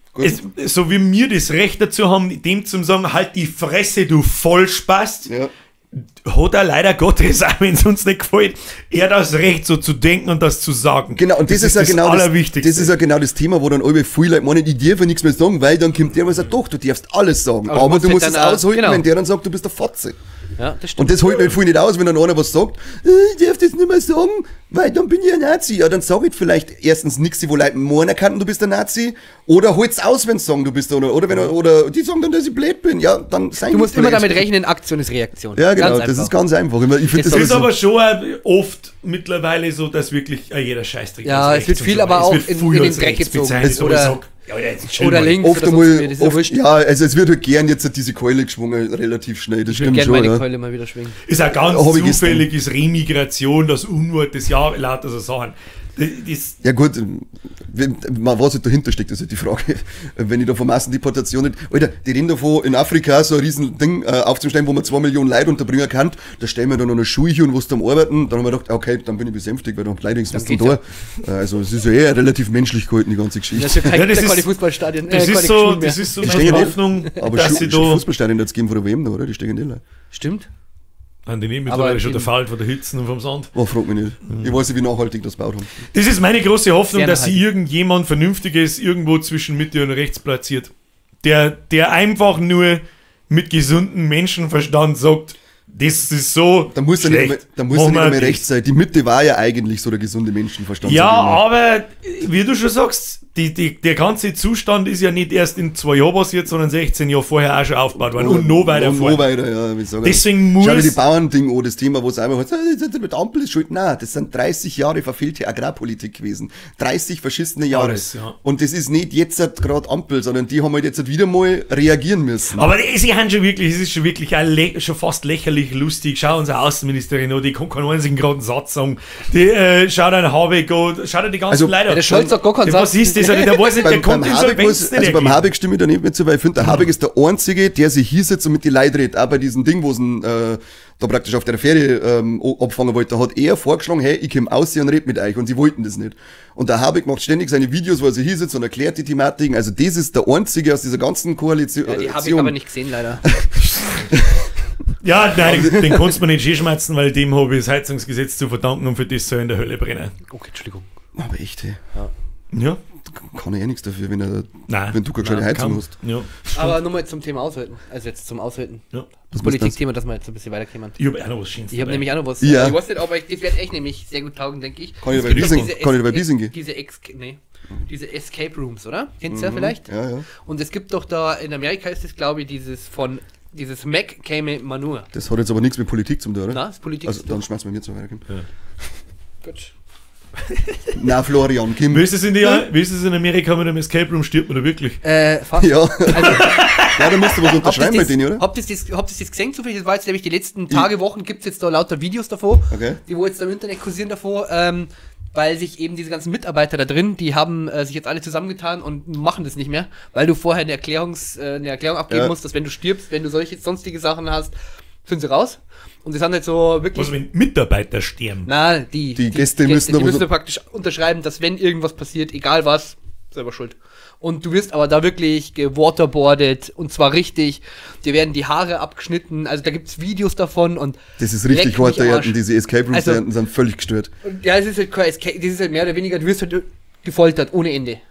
so wie wir das Recht dazu haben, dem zu sagen, halt die Fresse, du Vollspast, Ja. hat er leider Gottes, auch wenn es uns nicht gefällt, er das Recht so zu denken und das zu sagen. Genau, und das ist ja genau Allerwichtigste. das ist ja genau das Thema, wo dann alle viele Leute meinen, ich darf ja nichts mehr sagen, weil dann kommt der und sagt, doch, du darfst alles sagen. Aber du musst es aushalten, wenn der dann sagt, du bist der Fotze. Ja, das stimmt. Und das hält halt viel nicht aus, wenn dann einer was sagt, ich darf das nicht mehr sagen, weil dann bin ich ein Nazi. Ja, dann sag ich vielleicht erstens nichts, wo Leute meinen kann, du bist ein Nazi, oder halt's aus, wenn sie sagen, du bist einer, oder die sagen dann, dass ich blöd bin. Ja, dann sei Du musst immer damit rechnen, Aktion ist Reaktion. Ja, genau, Ganz das einfach. ist ganz einfach. Ich find Das Es ist so- aber schon oft mittlerweile so, dass wirklich jeder Scheißdreck Ja, als es wird rechts viel und so aber weiter. auch Es wird in viel den als Dreck rechts gezogen. bezeichnet, aber Oder- ich sag, ja, jetzt chill Oder mal. links Oft oder sonst einmal, wie, das ist ja wurscht. ja, also es wird halt gern jetzt diese Keule geschwungen, relativ schnell, das Ich würde stimmt gerne schon. meine Ja. Keule mal wieder schwingen. Ist auch ganz Hab ich gestern. zufällig, ist Remigration, das Unwort des Jahres, lauter so Sachen. Das, Ja gut, was halt dahinter steckt, ist halt die Frage. Wenn ich da von Massendeportation nicht... Alter, die reden davon, in Afrika so ein riesen Ding aufzustellen, wo man 2 Millionen Leute unterbringen kann. Da stellen wir dann noch eine Schule hier und was am Arbeiten. Dann haben wir gedacht, okay, dann bin ich besänftigt, weil dann leider was dann geht's da. Also es ist ja eher relativ menschlich gehalten, die ganze Das Geschichte. ist ja kein, Ja, das keine ist- Fußballstadien. das ist so, das ist so Die meine stehen nicht. Hoffnung, Aber dass sie da... Fußballstadien jetzt geben von der WM noch, oder? Die stehen nicht. Stimmt. An den Aber mittlerweile schon der eben- Fall von der Hitze und vom Sand. Oh, frag mich nicht. Ich weiß nicht, wie nachhaltig das gebaut haben. Das ist meine große Hoffnung, Sehr dass sie nachhaltig. irgendjemand Vernünftiges irgendwo zwischen Mitte und rechts platziert. Der einfach nur mit gesundem Menschenverstand sagt, das ist so. Da muss er schlecht. nicht mehr Machen wir rechts sein. Die Mitte war ja eigentlich so der gesunde Menschenverstand. Ja, sag ich mal. aber wie du schon sagst, der ganze Zustand ist ja nicht erst in 2 Jahren passiert, sondern 16 Jahre vorher auch schon aufgebaut worden und noch weiter Und vor. noch weiter, ja. Wie ich sage. Deswegen Schau dir muss- die Bauernding an, das Thema, wo es einmal heißt, mit Ampel ist schuld. Nein, das sind 30 Jahre verfehlte Agrarpolitik gewesen. 30 verschissene Jahre. Alles, ja. Und das ist nicht jetzt gerade Ampel, sondern die haben halt jetzt wieder mal reagieren müssen. Aber sie haben schon wirklich, es ist schon wirklich auch schon fast lächerlich lustig. Schau unsere Außenministerin an, die kann keinen einzigen geraden Satz sagen. Schau dir Habeck an, schau dir die ganzen Also, Leute Ja, der Scholz sagt gar keinen Was Satz. ist das? Der weiß nicht, der kommt in so beim Habeck stimme ich da nicht mit zu, weil ich finde, der Habeck ist der Einzige, der sich hinsetzt und mit die Leute redet. Auch bei diesem Ding, wo sie da praktisch auf der Ferie abfangen wollte, da hat er vorgeschlagen, hey, ich komm aus und red mit euch. Und sie wollten das nicht. Und der Habeck macht ständig seine Videos, wo er sich hinsetzt und erklärt die Thematiken. Also das ist der Einzige aus dieser ganzen Koalition. Ja, die habe ich aber nicht gesehen, leider. Ja, nein, den kannst du mir nicht schmatzen, weil dem habe ich das Heizungsgesetz zu verdanken und für das soll er in der Hölle brennen. Okay, Entschuldigung. Aber echt, hey. Ja? Kann er ja nichts dafür, wenn du keine gescheite Nein, Heizung kann- hast. Ja. Aber nochmal zum Thema Aushalten. Also jetzt zum Aushalten. Ja. Das Politikthema, dass wir jetzt ein bisschen weiterkommen. Ich habe auch noch was Schönes Ich habe dabei. nämlich auch noch was. Ja. Ich weiß nicht, aber das wird echt nämlich sehr gut taugen, denke ich. Kann ich Es dabei gibt Biesing- doch diese kann ich dabei Es- Biesing gehen? diese Escape Rooms, oder? Kennst du ja vielleicht? Ja, ja. Und es gibt doch da, in Amerika ist es, glaube ich, dieses Mac käme Manur. Das hat jetzt aber nichts mit Politik zu tun, oder? Na, das ist Politik. Also dann schmeißen wir mir zu weiter. Gut. Na, Florian, Kim. Wie ist es in Amerika mit einem Escape Room? Stirbt man da wirklich? Fast. Ja. Also, Ja, da musst du was unterschreiben bei denen, oder? Habt ihr das gesehen zufällig? Das war jetzt nämlich die letzten Tage, Wochen, gibt es jetzt da lauter Videos davor, Okay. die wo jetzt im Internet kursieren davor, weil sich eben diese ganzen Mitarbeiter da drin, die haben sich jetzt alle zusammengetan und machen das nicht mehr, weil du vorher eine Erklärung abgeben Ja. musst, dass wenn du stirbst, wenn du solche sonstige Sachen hast, sind sie raus. Und das sind halt so wirklich... Was, wenn Mitarbeiter sterben? Na, die Gäste müssen die aber müssen so- praktisch unterschreiben, dass wenn irgendwas passiert, egal was, selber schuld. Und du wirst aber da wirklich gewaterboardet und zwar richtig. Dir werden die Haare abgeschnitten, also da gibt's Videos davon und Das ist richtig leck hart, mich am Arsch. diese Escape Rooms Also- da hinten sind völlig gestört. Und ja, es ist halt kein das ist halt mehr oder weniger, du wirst halt gefoltert ohne Ende.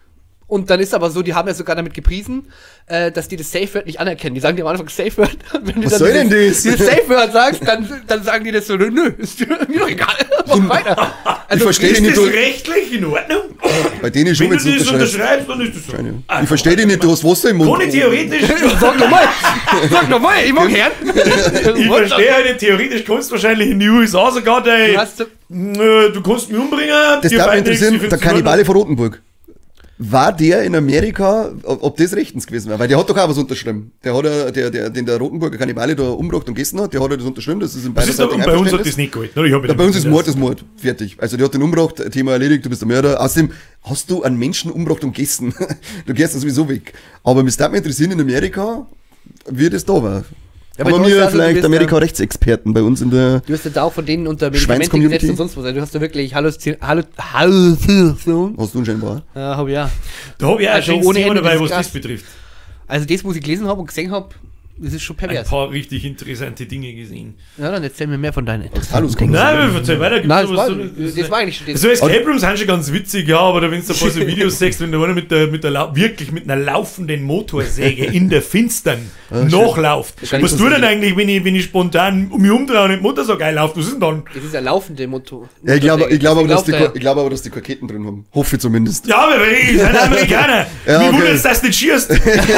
Und dann ist aber so, die haben ja sogar damit gepriesen, dass die das Safe Word nicht anerkennen. Die sagen dir am Anfang Safe Word. Wenn du Was soll denn das? Dieses Safe Word sagst, dann sagen die das so, nö, ist mir doch egal. Mach weiter. Ich verstehe Ist dich nicht. das rechtlich in Ordnung? Bei denen schon, Wenn wenn du du das unterschreibst, dann ist das so. Ich verstehe dich nicht, du hast Wasser im Mund. Ohne theoretisch. Sag nochmal, ich mag hören. Ich verstehe halt, theoretisch kannst du wahrscheinlich in die USA sogar, Du hast so- du kannst mich umbringen. Das dir darf mich beiden nichts, ich interessieren, find's der in Ordnung. Kannibale von Rotenburg. War der in Amerika, ob das rechtens gewesen wäre? Weil der hat doch auch was unterschrieben. Der hat den der Rotenburger Kannibale da umgebracht und gegessen hat, der hat das unterschrieben, das ist in Das beider ist aber, Seiten bei uns hat Einverständnis. das nicht gehalten. Oder? Ich hab Ja, damit bei uns ist nicht Mord, fertig. Also der hat den umgebracht, Thema erledigt, du bist der Mörder. Außerdem hast du einen Menschen umgebracht und gegessen. Du gehst dann sowieso weg. Aber mich darf mich interessieren in Amerika, wie das da war. Ja, aber aber du mir hast also, du vielleicht bist Amerika-Rechtsexperten bei uns in der... Du hast ja da auch von denen unter Schweins-Community. Medikamente gesetzt und sonst was. Also du hast da wirklich Halluzination. Hast du scheinbar? Ja, hab ich ja. Da habe ich auch Also schon ohne Thema Ende, dabei, das was ist das krass. betrifft. Also das, was ich gelesen habe und gesehen habe, das ist schon Ein pervers. paar richtig interessante Dinge gesehen. Ja, dann erzähl mir mehr von deinen. Hallo, Nein, erzähl weiter. Gibt's Nein, sowas das war eigentlich schon das. So Escape Rooms sind schon ganz witzig, ja, aber wenn du ein paar so Videos siehst, wenn da einer wirklich mit einer laufenden Motorsäge in der Finstern nachläuft. kann ich Was so tut denn sehen. eigentlich, wenn ich spontan mich umdrehe und die Motorsäge einlaufe? Was ist denn dann? Das ist ein laufende Motto. Ja, ich glaube aber, Deswegen dass die Ketten drin haben. Hoffe zumindest. Ja, aber ich bin Amerikaner. Ja, Wie okay. wundert's, dass du nicht schierst?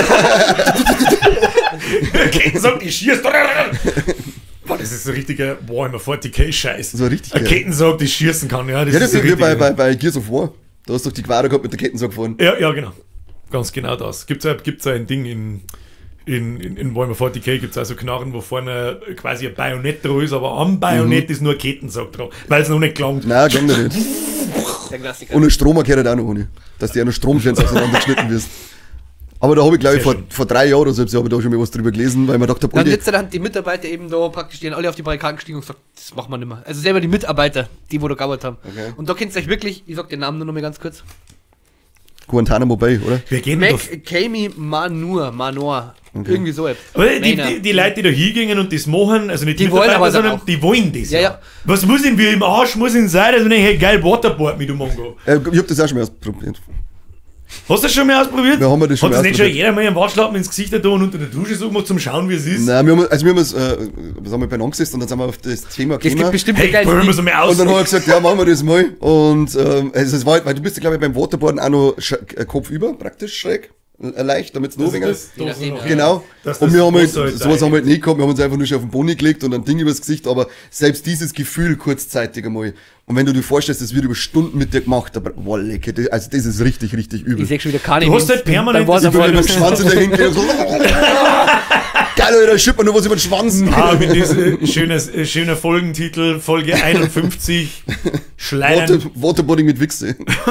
Ketten sagt, ich schierst. Boah, das ist so ein richtiger Warhammer 40k-Scheiß. So richtig Ein geil. Kettensauger, die schießen kann, ja. Das Ja, ist das so ist wie richtig. bei Gears of War. Da hast du doch die Quader gehabt mit der Kettensauge gefahren. Ja, genau. Ganz genau das. Gibt's ein Ding in Warhammer 40k gibt es also Knarren, wo vorne quasi ein Bajonett drauf ist, aber am Bajonett ist nur ein Kettensack drauf, weil es noch nicht gelangt. Nein, gang nicht. Der Klassiker. Und ein Stromer gehört halt auch noch ohne. Dass die auch noch Stromfans auseinandergeschnitten wirst. Aber da habe ich, glaube ich, Sehr vor 3 Jahren oder so habe ich da schon mal was drüber gelesen, weil man gedacht Dann habe, jetzt dann die Mitarbeiter eben da praktisch, die haben alle auf die Barrikaden gestiegen und gesagt, das machen wir nicht mehr. Also selber die Mitarbeiter, die wo da gearbeitet haben. Okay. Und da kennt ihr euch wirklich, ich sag den Namen nur noch mal ganz kurz. Guantanamo Bay, oder? Wir gehen doch. McCamey Manor. Irgendwie so etwas. Aber die Meiner. Leute, die da hingehen und das machen, also nicht Die wollen Mitarbeiter, aber dann sondern auch. die wollen das. Ja, ja. Was muss denn wie im Arsch muss denn sein, dass ich hey, geil Waterboard mit dem Mongo? Ich habe das auch schon mal ausprobiert. Hast du das schon mal ausprobiert? Ja, haben wir das schon Hat das mal nicht schon ausprobiert. jeder mal einen Waschlappen ins Gesicht da und unter der Dusche so gemacht, zum Schauen, wie es ist? Nein, wir haben es beieinander gesessen und dann sind wir auf das Thema Das gibt gekommen. bestimmt Hey, ein probieren wir geiles so Lied. mal aus. Und dann habe ich gesagt, ja, machen wir das mal. Und es war, weil du bist ja, glaube ich, beim Waterboarden auch noch Kopf über, praktisch schräg. Leicht, damit es noch weniger ist. Je nachdem, ja. Genau. Dass Und das wir haben halt, Wasser halt sowas haben wir rein- halt nicht gehabt, wir haben uns einfach nur schon auf den Boden gelegt und ein Ding übers Gesicht, aber selbst dieses Gefühl kurzzeitig einmal. Und wenn du dir vorstellst, das wird über Stunden mit dir gemacht, aber boah, lecker, das ist richtig, richtig übel. Ich sehe schon wieder keine. Du hast halt permanent Dann das Ich will Gefühl, mit dem Schwanz in der Hinke. So, geil, Alter, schippert nur was über den Schwanz. mit diesem schöner Folgentitel, Folge 51, Schleidern. Waterboarding mit Wichse.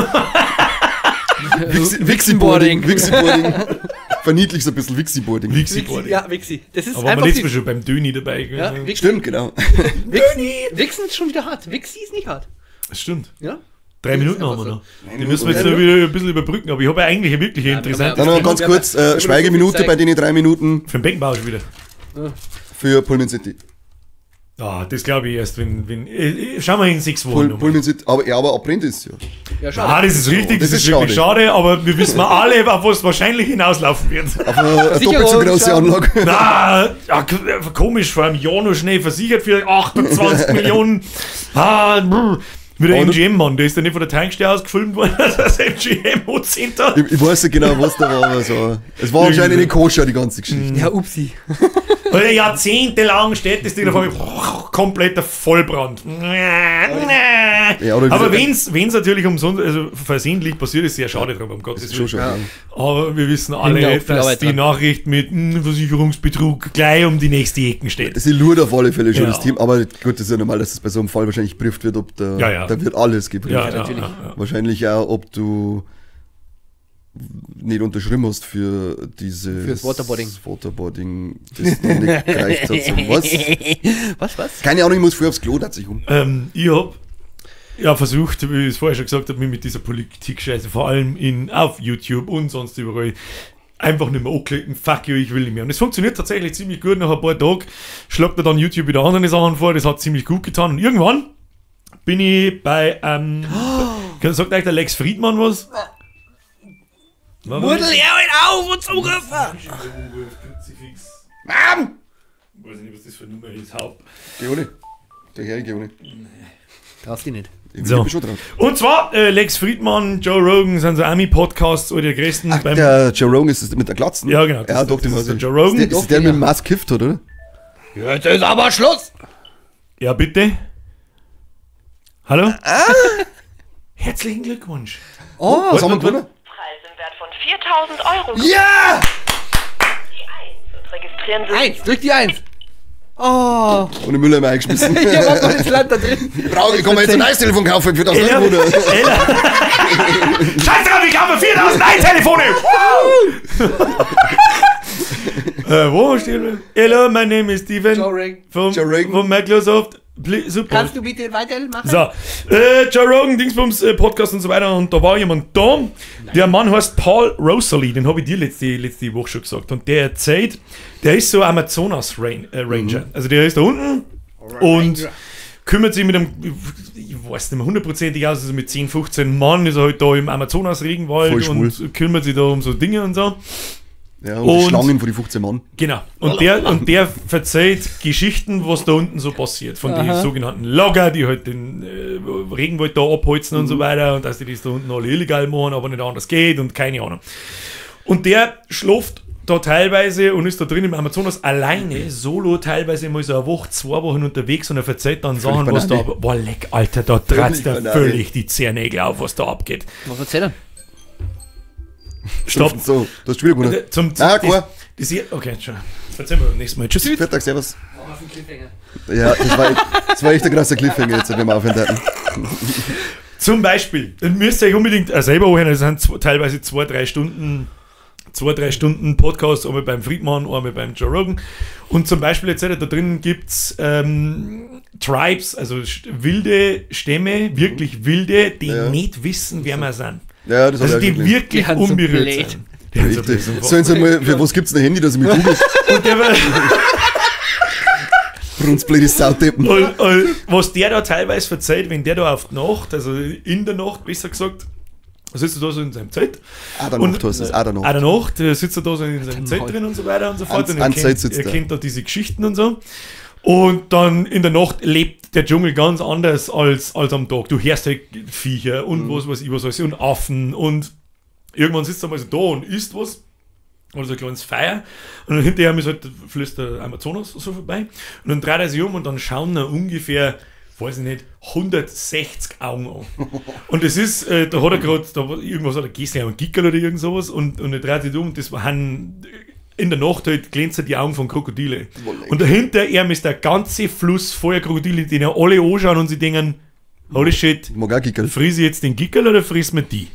Wichsenboarding. Wichsenboarding. Verniedlich so ein bisschen Wichsenboarding. Wichsi-Boarding. Ja, Wixi. Das ist Aber man einfach letztes Mal süß. schon beim Döni dabei Ja, gewesen. Wixi. Stimmt, genau. Wichsen ist schon wieder hart. Wixi ist nicht hart. Das stimmt. Ja? 3 Minuten ist haben wir einfach noch. Die müssen wir jetzt noch wieder ein bisschen überbrücken, aber ich habe eigentlich eine wirklich interessante Dann noch ganz Wir haben- kurz, wir haben Schweigeminute so viel bei denen 3 Minuten für den Beckenbauer schon wieder. für Pullman City. Ah, das glaube ich erst, wenn schauen wir in 6 Wochen nochmal. Pullman City, aber abbrennt ist ja. Ja, schau. Ah, das ist richtig, das, Das ist ist wirklich schade, aber wir wissen mal alle, auf was wahrscheinlich hinauslaufen wird. Auf eine doppelt so große Versicherung, Anlage. Na, ja, komisch, vor einem Jahr noch schnell versichert für 28 Millionen. Wie der Aber du- MGM-Mann, der ist ja nicht von der Tankstelle ausgefilmt worden, das MGM Center. Ich weiß nicht genau, was da war, aber so. Es war wahrscheinlich nicht koscher, die ganze Geschichte. Ja, upsi. Weil jahrzehntelang steht das Ding davor, kompletter Vollbrand. Ja, oder Aber wie- wenn es natürlich umsonst, also versehentlich passiert, ist sehr schade dran, um Gottes Schon Willen. schon. Ja. Aber wir wissen ja alle, auch viel dass Arbeit die dran. Nachricht mit Versicherungsbetrug gleich um die nächste Ecken steht. Sie lurt auf alle Fälle schon Ja. das Team, aber gut, das ist ja normal, dass es bei so einem Fall wahrscheinlich geprüft wird, ob da, Ja, ja. da wird alles geprüft. Ja, natürlich. Wahrscheinlich auch, ob du nicht unterschrieben hast für dieses Fürs Waterboarding. Waterboarding, das noch nicht gereicht hat. So, was? Was? Keine Ahnung, ich muss früher aufs Klo, da sich um. Ich habe versucht, wie ich es vorher schon gesagt habe, mich mit dieser Politik-Scheiße, vor allem auf YouTube und sonst überall, einfach nicht mehr anklicken, fuck you, ich will nicht mehr. Und es funktioniert tatsächlich ziemlich gut. Nach ein paar Tagen schlagt er dann YouTube wieder andere Sachen vor, das hat ziemlich gut getan. Und irgendwann bin ich bei, sagt euch der Lex Friedmann was? Muddel er halt auf und zurufen! Mann! Ich weiß nicht, was das für eine Nummer ist. Haupt. Geh ohne. Der Herr, geh ohne. Darfst du nicht. Ich So. bin schon drauf. Und zwar, Lex Friedman, Joe Rogan sind so Ami-Podcasts oder die größten. Ach, der Joe Rogan ist das mit der Glatzen? Ja, genau. Ja, doch, das den ist der weiß ich. Joe Rogan. Ist der mit dem Mask kifft, oder? Jetzt ist aber Schluss! Ja, bitte. Hallo? Herzlichen Glückwunsch. Oh, Was haben wir gewonnen? Preis im Wert von 4.000 Euro. Ja! Die 1 und registrieren Sie 1, drück die 1. Oh, Und den Müller immer eingeschmissen. hier war mal das Land da drin. Ich kann mir jetzt ein neues Telefon kaufen für das Ella. Euro. Scheiß drauf, ich habe 4000 Telefone! Wo stehen wir? Hello, my name is Steven. Joe Rogan. Joe Rogan. Von Microsoft. Super. Kannst du bitte weitermachen? So, Joe Rogan, Dingsbums, Podcast und so weiter. Und da war jemand da. Der Mann heißt Paul Rosalie, den habe ich dir letzte Woche schon gesagt. Und der erzählt, der ist so Amazonas-Ranger. Also der ist da unten und kümmert sich mit einem, ich weiß nicht mehr hundertprozentig aus, also mit 10, 15 Mann ist er halt da im Amazonas-Regenwald Voll schwul. und kümmert sich da um so Dinge und so. Ja, und die Und- Schlangen von die 15 Mann. Genau. Und der verzeiht Geschichten, was da unten so passiert. Von den sogenannten Logger, die halt den Regenwald da abholzen und so weiter. Und dass die das da unten alle illegal machen, aber nicht anders geht und keine Ahnung. Und der schläft da teilweise und ist da drin im Amazonas alleine, solo, teilweise mal so eine Woche, 2 Wochen unterwegs und er verzeiht dann Sachen, was da, Banane. boah, leck, Alter, da tratzt er Banane. völlig die Zehennägel auf, was da abgeht. Was erzähl er? Stopp. So, du hast schon wieder gewonnen. Ah, klar. Okay, schon. Erzählen wir beim nächsten Mal. Tschüss. Viertag, servus. Ja, das war echt ein krasser Cliffhanger jetzt, wenn wir aufhören hatten. Zum Beispiel, dann müsst ihr euch unbedingt selber anhören, es sind teilweise 2-3 Stunden Podcast, einmal beim Friedman, einmal beim Joe Rogan. Und zum Beispiel jetzt da drin gibt es Tribes, also wilde Stämme, wirklich wilde, die nicht wissen, wer wir sind. Ja, das Also hab ich die auch schon wirklich Die haben so unberührt blöd. sind. Die haben so gelesen. blöd. Sollen sie mal, für was gibt's ein Handy, dass ich mich google? Und der war- Brunzblöde Sauteppen. Und was der da teilweise verzeiht, wenn der da auf die Nacht, also in der Nacht besser gesagt, sitzt er da so in seinem Zelt. Adernacht heißt das, Adernacht. Auch der Nacht sitzt er da so in seinem Zelt drin und so weiter und so fort. Und An Zelt sitzt er er. kennt da diese Geschichten und so. Und dann in der Nacht lebt der Dschungel ganz anders als am Tag. Du hörst halt Viecher und was weiß ich was alles und Affen und irgendwann sitzt er mal so da und isst was. Oder so ein kleines Feuer. Und dann hinterher ist halt, fließt der Amazonas so vorbei. Und dann dreht er sich um und dann schauen er ungefähr, weiß ich nicht, 160 Augen an. Und das ist, da hat er gerade, irgendwas hat er gegessen, ein Gickel oder irgend sowas. Und er dreht sich um und das waren in der Nacht halt glänzen die Augen von Krokodile. Und dahinter ihm ist der ganze Fluss voller Krokodile, die ihn alle anschauen und sie denken, holy shit, Mag auch Gickel. friss ich jetzt den Gickel oder friss mir die?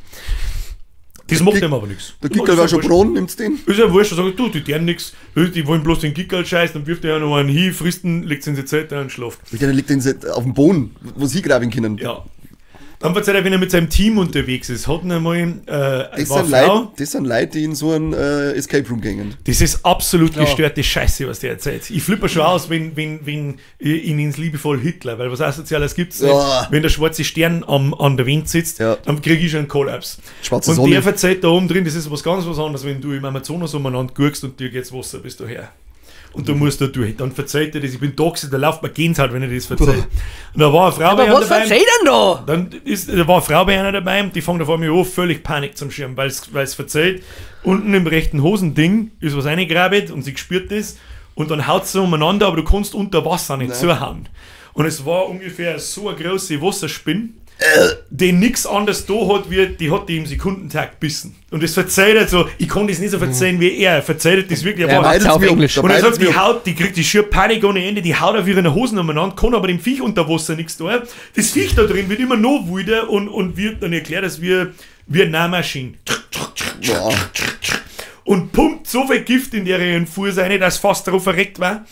Das macht Gick- ihm aber nichts. Der Gickel war schon braun, nimmt's den? Ist ja wurscht, da sag ich, du, die deren nix. Die wollen bloß den Gickel scheißen, dann wirft er ja noch einen hin, frisst ihn, legt ihn in die Zeit und schlaft. Der liegt den auf dem Boden, wo sie graben können. Ja. Dann verzeiht er, wenn er mit seinem Team unterwegs ist, hat ihn einmal, Das war sind, eine Frau. Leute, das sind Leute, die in so einen Escape Room gehen. Das ist absolut gestörte Scheiße, was der erzählt. Ich flippe schon aus, wenn ihn ins liebevoll Hitler, weil was Asoziales gibt's nicht. Ja. Wenn der schwarze Stern an der Wand sitzt, Ja. dann kriege ich schon einen Kollaps. Schwarze Und Sonne. der verzeiht da oben drin, das ist was ganz was anderes, wenn du im Amazonas umeinander guckst und dir geht's Wasser bis daher. Und du musst da durch. Dann verzeiht er das, ich bin toxisch, da läuft mir Gens halt, wenn er das verzeiht. Und da war eine Frau bei Aber ihm was dabei. erzähl denn da? Dann da war eine Frau bei einer dabei und die fängt auf einmal an, völlig Panik zum Schirm, weil es verzeiht. Unten im rechten Hosending ist was reingegraben und sie spürt das und dann haut sie umeinander, aber du kannst unter Wasser nicht zuhauen. Und es war ungefähr so eine große Wasserspinne, die nichts anderes da hat, wie die hat die im Sekundentakt gebissen. Und das verzeiht er so, ich kann das nicht so verzeihen wie er verzeiht das wirklich. Er aber- macht's auf Englisch. und er Beides sagt, die mir- Haut, die kriegt die schier Panik ohne Ende, die haut auf ihre Hosen umeinander, kann aber dem Viech unter Wasser nichts tun. Das Viech da drin wird immer noch wilder und wird dann erklärt, dass wir eine Nahmaschine. Boah. Und pumpt so viel Gift in ihren Fuß rein, dass fast darauf verreckt war.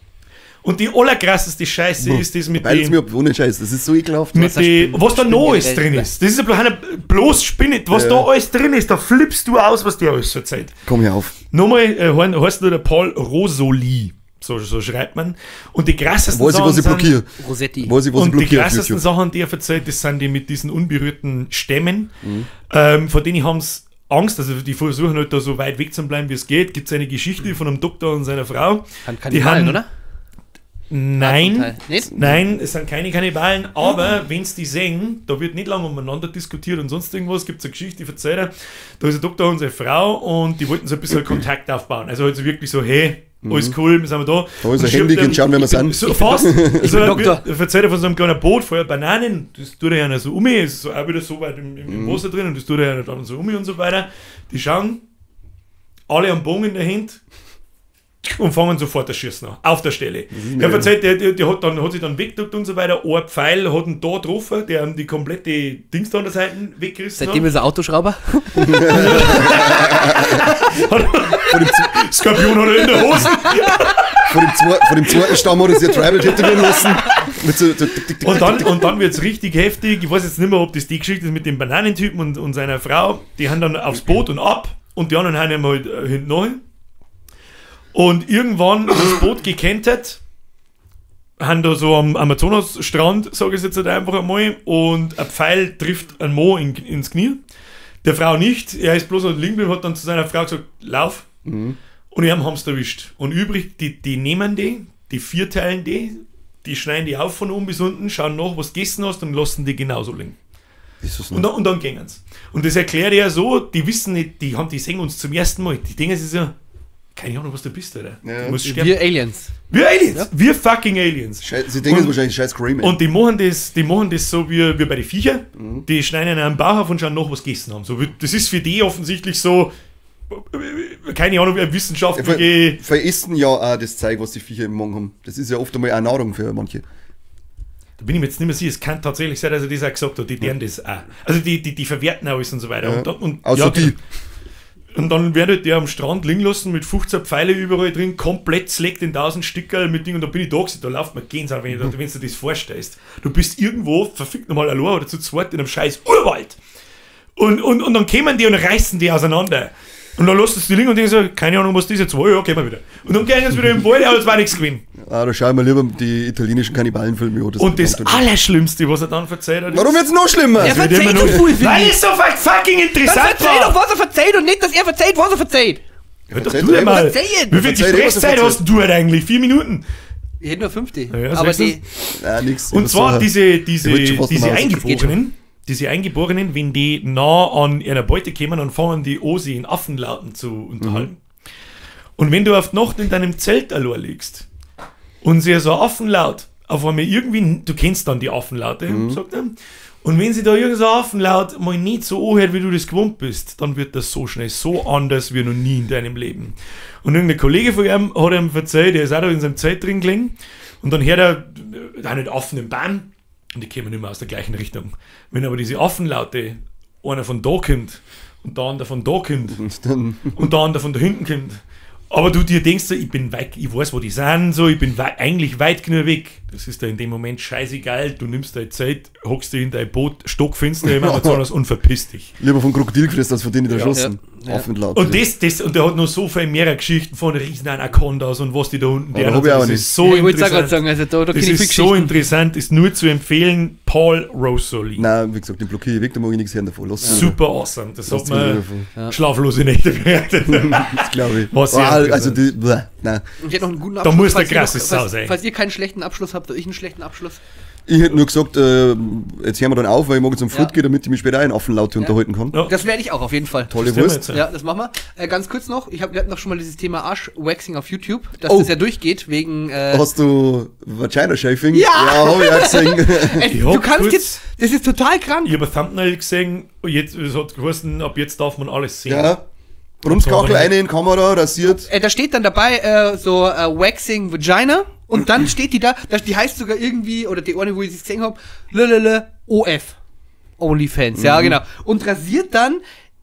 Und die allerkrasseste Scheiße ist das mit Beides mir dem. ab, ohne Scheiß, das ist so ekelhaft. Mit die, was da noch alles generell. drin ist. Das ist bloß Spinne. Was Ja. da alles drin ist, da flippst du aus, was der alles verzeiht. Komm hier auf. Nochmal heißt nur der Paul Rosalie. So schreibt man. Und die krassesten Weiß ich, was ich sind- blockiere. Rosetti. Weiß ich, was ich und die blockiere auf krassesten YouTube. Sachen, die er verzeiht, das sind die mit diesen unberührten Stämmen. Mhm. Von denen haben es Angst, also die versuchen halt da so weit weg zu bleiben, wie es geht. Gibt es eine Geschichte von einem Doktor und seiner Frau. Kannibalen, oder? Nein, Nicht? nein, es sind keine Kannibalen, aber wenn es die sehen, da wird nicht lange umeinander diskutiert und sonst irgendwas, gibt es eine Geschichte, die verzeiht er, da ist ein Doktor und seine Frau und die wollten so ein bisschen Kontakt aufbauen, also halt so wirklich so, hey, alles cool, wir sind da. Da ist ein Handy und schauen, wer wir sind. So fast, so Doktor. verzeiht er von so einem kleinen Boot, vorher Bananen, das tut er ja so um, ist so auch wieder so weit im Wasser drin und das tut er ja dann so um und so weiter, die schauen, alle am Bogen in der Hand, und fangen sofort das Schießen an, auf der Stelle. Er verzeiht, der hat sich dann weggeduckt und so weiter. Ein Pfeil hat ihn da getroffen, der die komplette Dings da an der Seite weggerissen Seitdem ist er Autoschrauber. Skorpion hat er in der Hose. Von dem zweiten Stamm hat er sich Tribal tätowieren lassen. Mit so, Und dann wird es richtig heftig. Ich weiß jetzt nicht mehr, ob das die Geschichte ist mit dem Bananentypen und seiner Frau. Die haben dann aufs Boot und ab und die anderen haben ihm halt hinten nach. Und irgendwann ist das Boot gekentert, haben da so am Amazonasstrand, sage ich jetzt halt einfach einmal, und ein Pfeil trifft einen Mann ins Knie. Der Frau nicht, er ist bloß liegen geblieben, hat dann zu seiner Frau gesagt, lauf. Und ihm haben sie erwischt. Und übrig, die nehmen die vierteilen die schneiden die auf von oben bis unten, schauen nach, was du gegessen hast und lassen die genauso liegen. Und dann gehen sie. Und das erklärt er so, die wissen nicht, die sehen uns zum ersten Mal, die denken sich so, keine Ahnung, was du bist, Alter. Ja. Du musst sterben. Wir Aliens. Wir Aliens. Ja. Wir fucking Aliens. Sie denken wahrscheinlich scheiß Scream. Und die machen das so wie bei den Viecher. Die schneiden einen Bauch auf und schauen nach, was gegessen haben. So, das ist für die offensichtlich so, keine Ahnung, wissenschaftliche... Veressen ja auch das Zeug, was die Viecher im Magen haben. Das ist ja oft einmal auch Nahrung für manche. Da bin ich mir jetzt nicht mehr sicher. Es kann tatsächlich sein, dass er das auch gesagt hat. Die deren das auch. Also die verwerten alles und so weiter. Ja. Und Außer die. Und dann werdet der am Strand liegen lassen mit 15 Pfeile überall drin, komplett zerlegt in 1000 Stückerl mit Dingen. Und da bin ich da gewesen, da läuft mir Gänsehaut, wenn du dir das vorstellst. Du bist irgendwo, verfickt nochmal allein oder zu zweit in einem scheiß Urwald. Und dann kommen die und reißen die auseinander. Und dann lässt es die liegen und denken so, keine Ahnung, was das jetzt war, ja, gehen wir wieder. Und dann gehen sie wieder im Wald, aber es war nichts gewesen. Ah, da schauen wir lieber die italienischen Kannibalenfilme an. Und das Allerschlimmste, was er dann verzeiht hat, Warum wird's noch schlimmer? Er verzeiht immer so noch- viel, finde Weil ich. es so fucking Dann interessant verzeiht doch, war. was er verzeiht und nicht, dass er verzeiht, was er verzeiht. Hör doch Verzeiht du doch, mal. verzeiht. Wie viel Verzeiht, was er Gesprächszeit verzeiht. hast du halt eigentlich? 4 Minuten. Ich hätte nur 50. Ja, aber sagst du? die... Nein, nix. Und zwar Ich wird schon fast diese normal. Eingeborenen, wenn die nah an einer Beute kommen, dann fangen die an, sich in Affenlauten zu unterhalten. Und wenn du auf die Nacht in deinem Zelt allein liegst und sie so Affenlaut auf einmal irgendwie, du kennst dann die Affenlaute, sagt er, und wenn sie da irgend so Affenlaut mal nicht so anhört, wie du das gewohnt bist, dann wird das so schnell so anders wie noch nie in deinem Leben. Und irgendein Kollege von ihm hat ihm erzählt, der ist auch da in seinem Zelt drin gelegen, und dann hört er da nicht Affen im Baum, und die kommen immer aus der gleichen Richtung. Wenn aber diese Affenlaute, einer von da kommt, und der andere von da kommt, Und dann, und der andere von da hinten kommt, aber du dir denkst, so, ich bin weit, ich weiß, wo die sind, so, ich bin eigentlich weit genug weg. Das ist da in dem Moment scheißegal. Du nimmst deine Zeit, hockst dich in dein Boot, stockfinster im Amazonas und verpiss dich. lieber von Krokodil gefressen als von denen erschossen. Ja. Affenlaut. Und und der hat noch so viel mehr Geschichten von riesen Anacondas und was die da unten Aber hab ich auch das nicht. ist so ich wollte es auch gerade interessant. sagen, also da Das kenne ich viel ist so Geschichten. interessant, ist nur zu empfehlen, Paul Rosoli. Nein, wie gesagt, den blockiere ich weg, da mag ich nichts hören davon. Lass Super awesome. Das hat Lasst mich mir davon. schlaflose Nächte bereitet. Das glaube ich. Was sehr Also interessant. die, nein. Ich hätte noch einen guten Da Abschluss. muss der falls ihr noch- krasse Sau falls- sein. Falls ihr keinen schlechten Abschluss habt, oder ich einen schlechten Abschluss. Ich hätte nur gesagt, jetzt hören wir dann auf, weil ich morgen zum Furt gehe, damit ich mich später auch in Affenlaute unterhalten kann. Ja. Das werde ich auch auf jeden Fall. Tolle Das werden wir Wurst. jetzt, Ja, das machen wir. Ganz kurz noch, wir hatten noch schon mal dieses Thema Arschwaxing auf YouTube, dass Oh. das ja durchgeht, wegen... Hast du Vagina Shaving? Ja! Ja, hab ich auch gesehen. Ich du hab kannst kurz- jetzt... Das ist total krank. Ich habe ein Thumbnail gesehen, jetzt, es hat geheißen, ab jetzt darf man alles sehen. Ja. Rumskachel, eine in die Kamera, rasiert. Da steht dann dabei Waxing Vagina und dann steht die da, die heißt sogar irgendwie, oder die eine, wo ich sie gesehen habe, OF. OnlyFans, ja genau. Und rasiert dann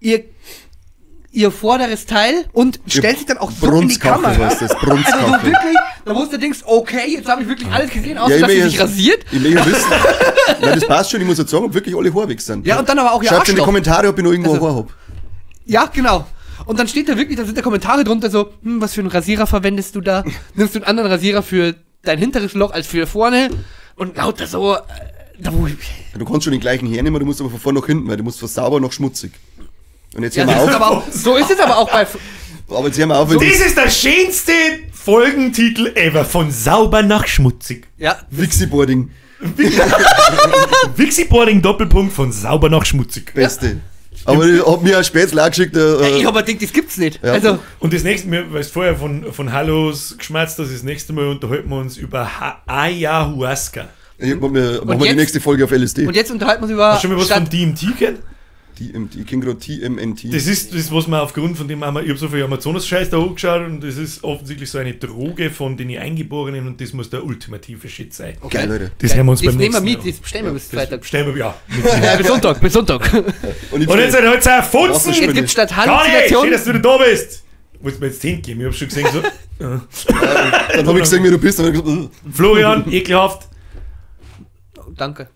ihr vorderes Teil und stellt sich dann auch so in die Brunskachel Kamera. heißt das, Also so Brunskachel. wirklich, da wo du denkst, okay, jetzt habe ich wirklich alles gesehen, außer Ja, dass sie ich sich rasiert. Ich will ja wissen. Nein, das passt schon, ich muss jetzt sagen, ob wirklich alle Haare weg sind. Ja, und dann aber auch ihr Schreibt in die Arschloch. Kommentare, ob ich noch irgendwo Also- Haar hab. Ja, genau. Und dann steht da wirklich, da sind da Kommentare drunter so, was für einen Rasierer verwendest du da? Nimmst du einen anderen Rasierer für dein hinteres Loch als für vorne? Und lauter so, da wo ich, Du kannst schon den gleichen hernehmen, du musst aber von vorne nach hinten, weil du musst von sauber nach schmutzig. Und jetzt Ja, hören wir das ist auf. aber auch, so ist es aber auch bei. Aber jetzt hören wir auf. wenn Das ist der schönste Folgentitel ever. Von sauber nach schmutzig. Ja, Wixiboarding. Wixiboarding Doppelpunkt von sauber nach schmutzig. Beste. Aber ich hab mir ein Spätzle auch geschickt. ich hab mir gedacht, das gibt's nicht. Ja. Also, Und das nächste Mal, weil du vorher von Hallos geschmerzt hast, das nächste Mal unterhalten wir uns über Ayahuasca. machen wir die jetzt- nächste Folge auf LSD. und jetzt unterhalten wir uns über. Hast du schon mal was von DMT kennt? Ich kenne gerade TMNT. Das ist das, was man aufgrund von dem ich habe so viel Amazonas-Scheiß da hochgeschaut und das ist offensichtlich so eine Droge von den Eingeborenen und das muss der ultimative Shit sein. Geil, Leute. Das hören wir uns Das beim nehmen wir nächsten mit, Mal. das bestellen wir bis Freitag. Stellen wir ja. Ja, bis Sonntag, bis Sonntag. Und ich Und jetzt seid ihr heute ein Funzen! Wasserspinne. Jetzt gibt's statt Conny, schön, Halluzination. dass du da bist! Willst du mir jetzt hingeben? Ich hab schon gesehen, so. dann hab ich gesehen, wie du bist. Und dann hab ich gesagt, Florian, ekelhaft. Danke.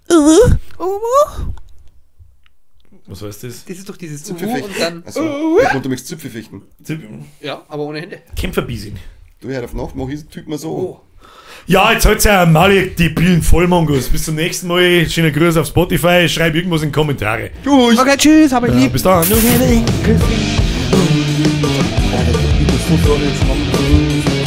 Was heißt das? Das ist doch dieses Zipfelfechten. und dann. Achso, ich wollte, du möchtest Zipfel fechten. Ja, aber ohne Hände. Kämpferbiesin. Du, hör auf Nacht, mach ich Typ mal so. Ja, jetzt halt's ja Malik, die Pillen Vollmongos. Bis zum nächsten Mal. Schöner Gruß auf Spotify. Schreib irgendwas in die Kommentare. Tschüss. Okay, tschüss, hab ich lieb. Bis dann. Das muss man jetzt machen.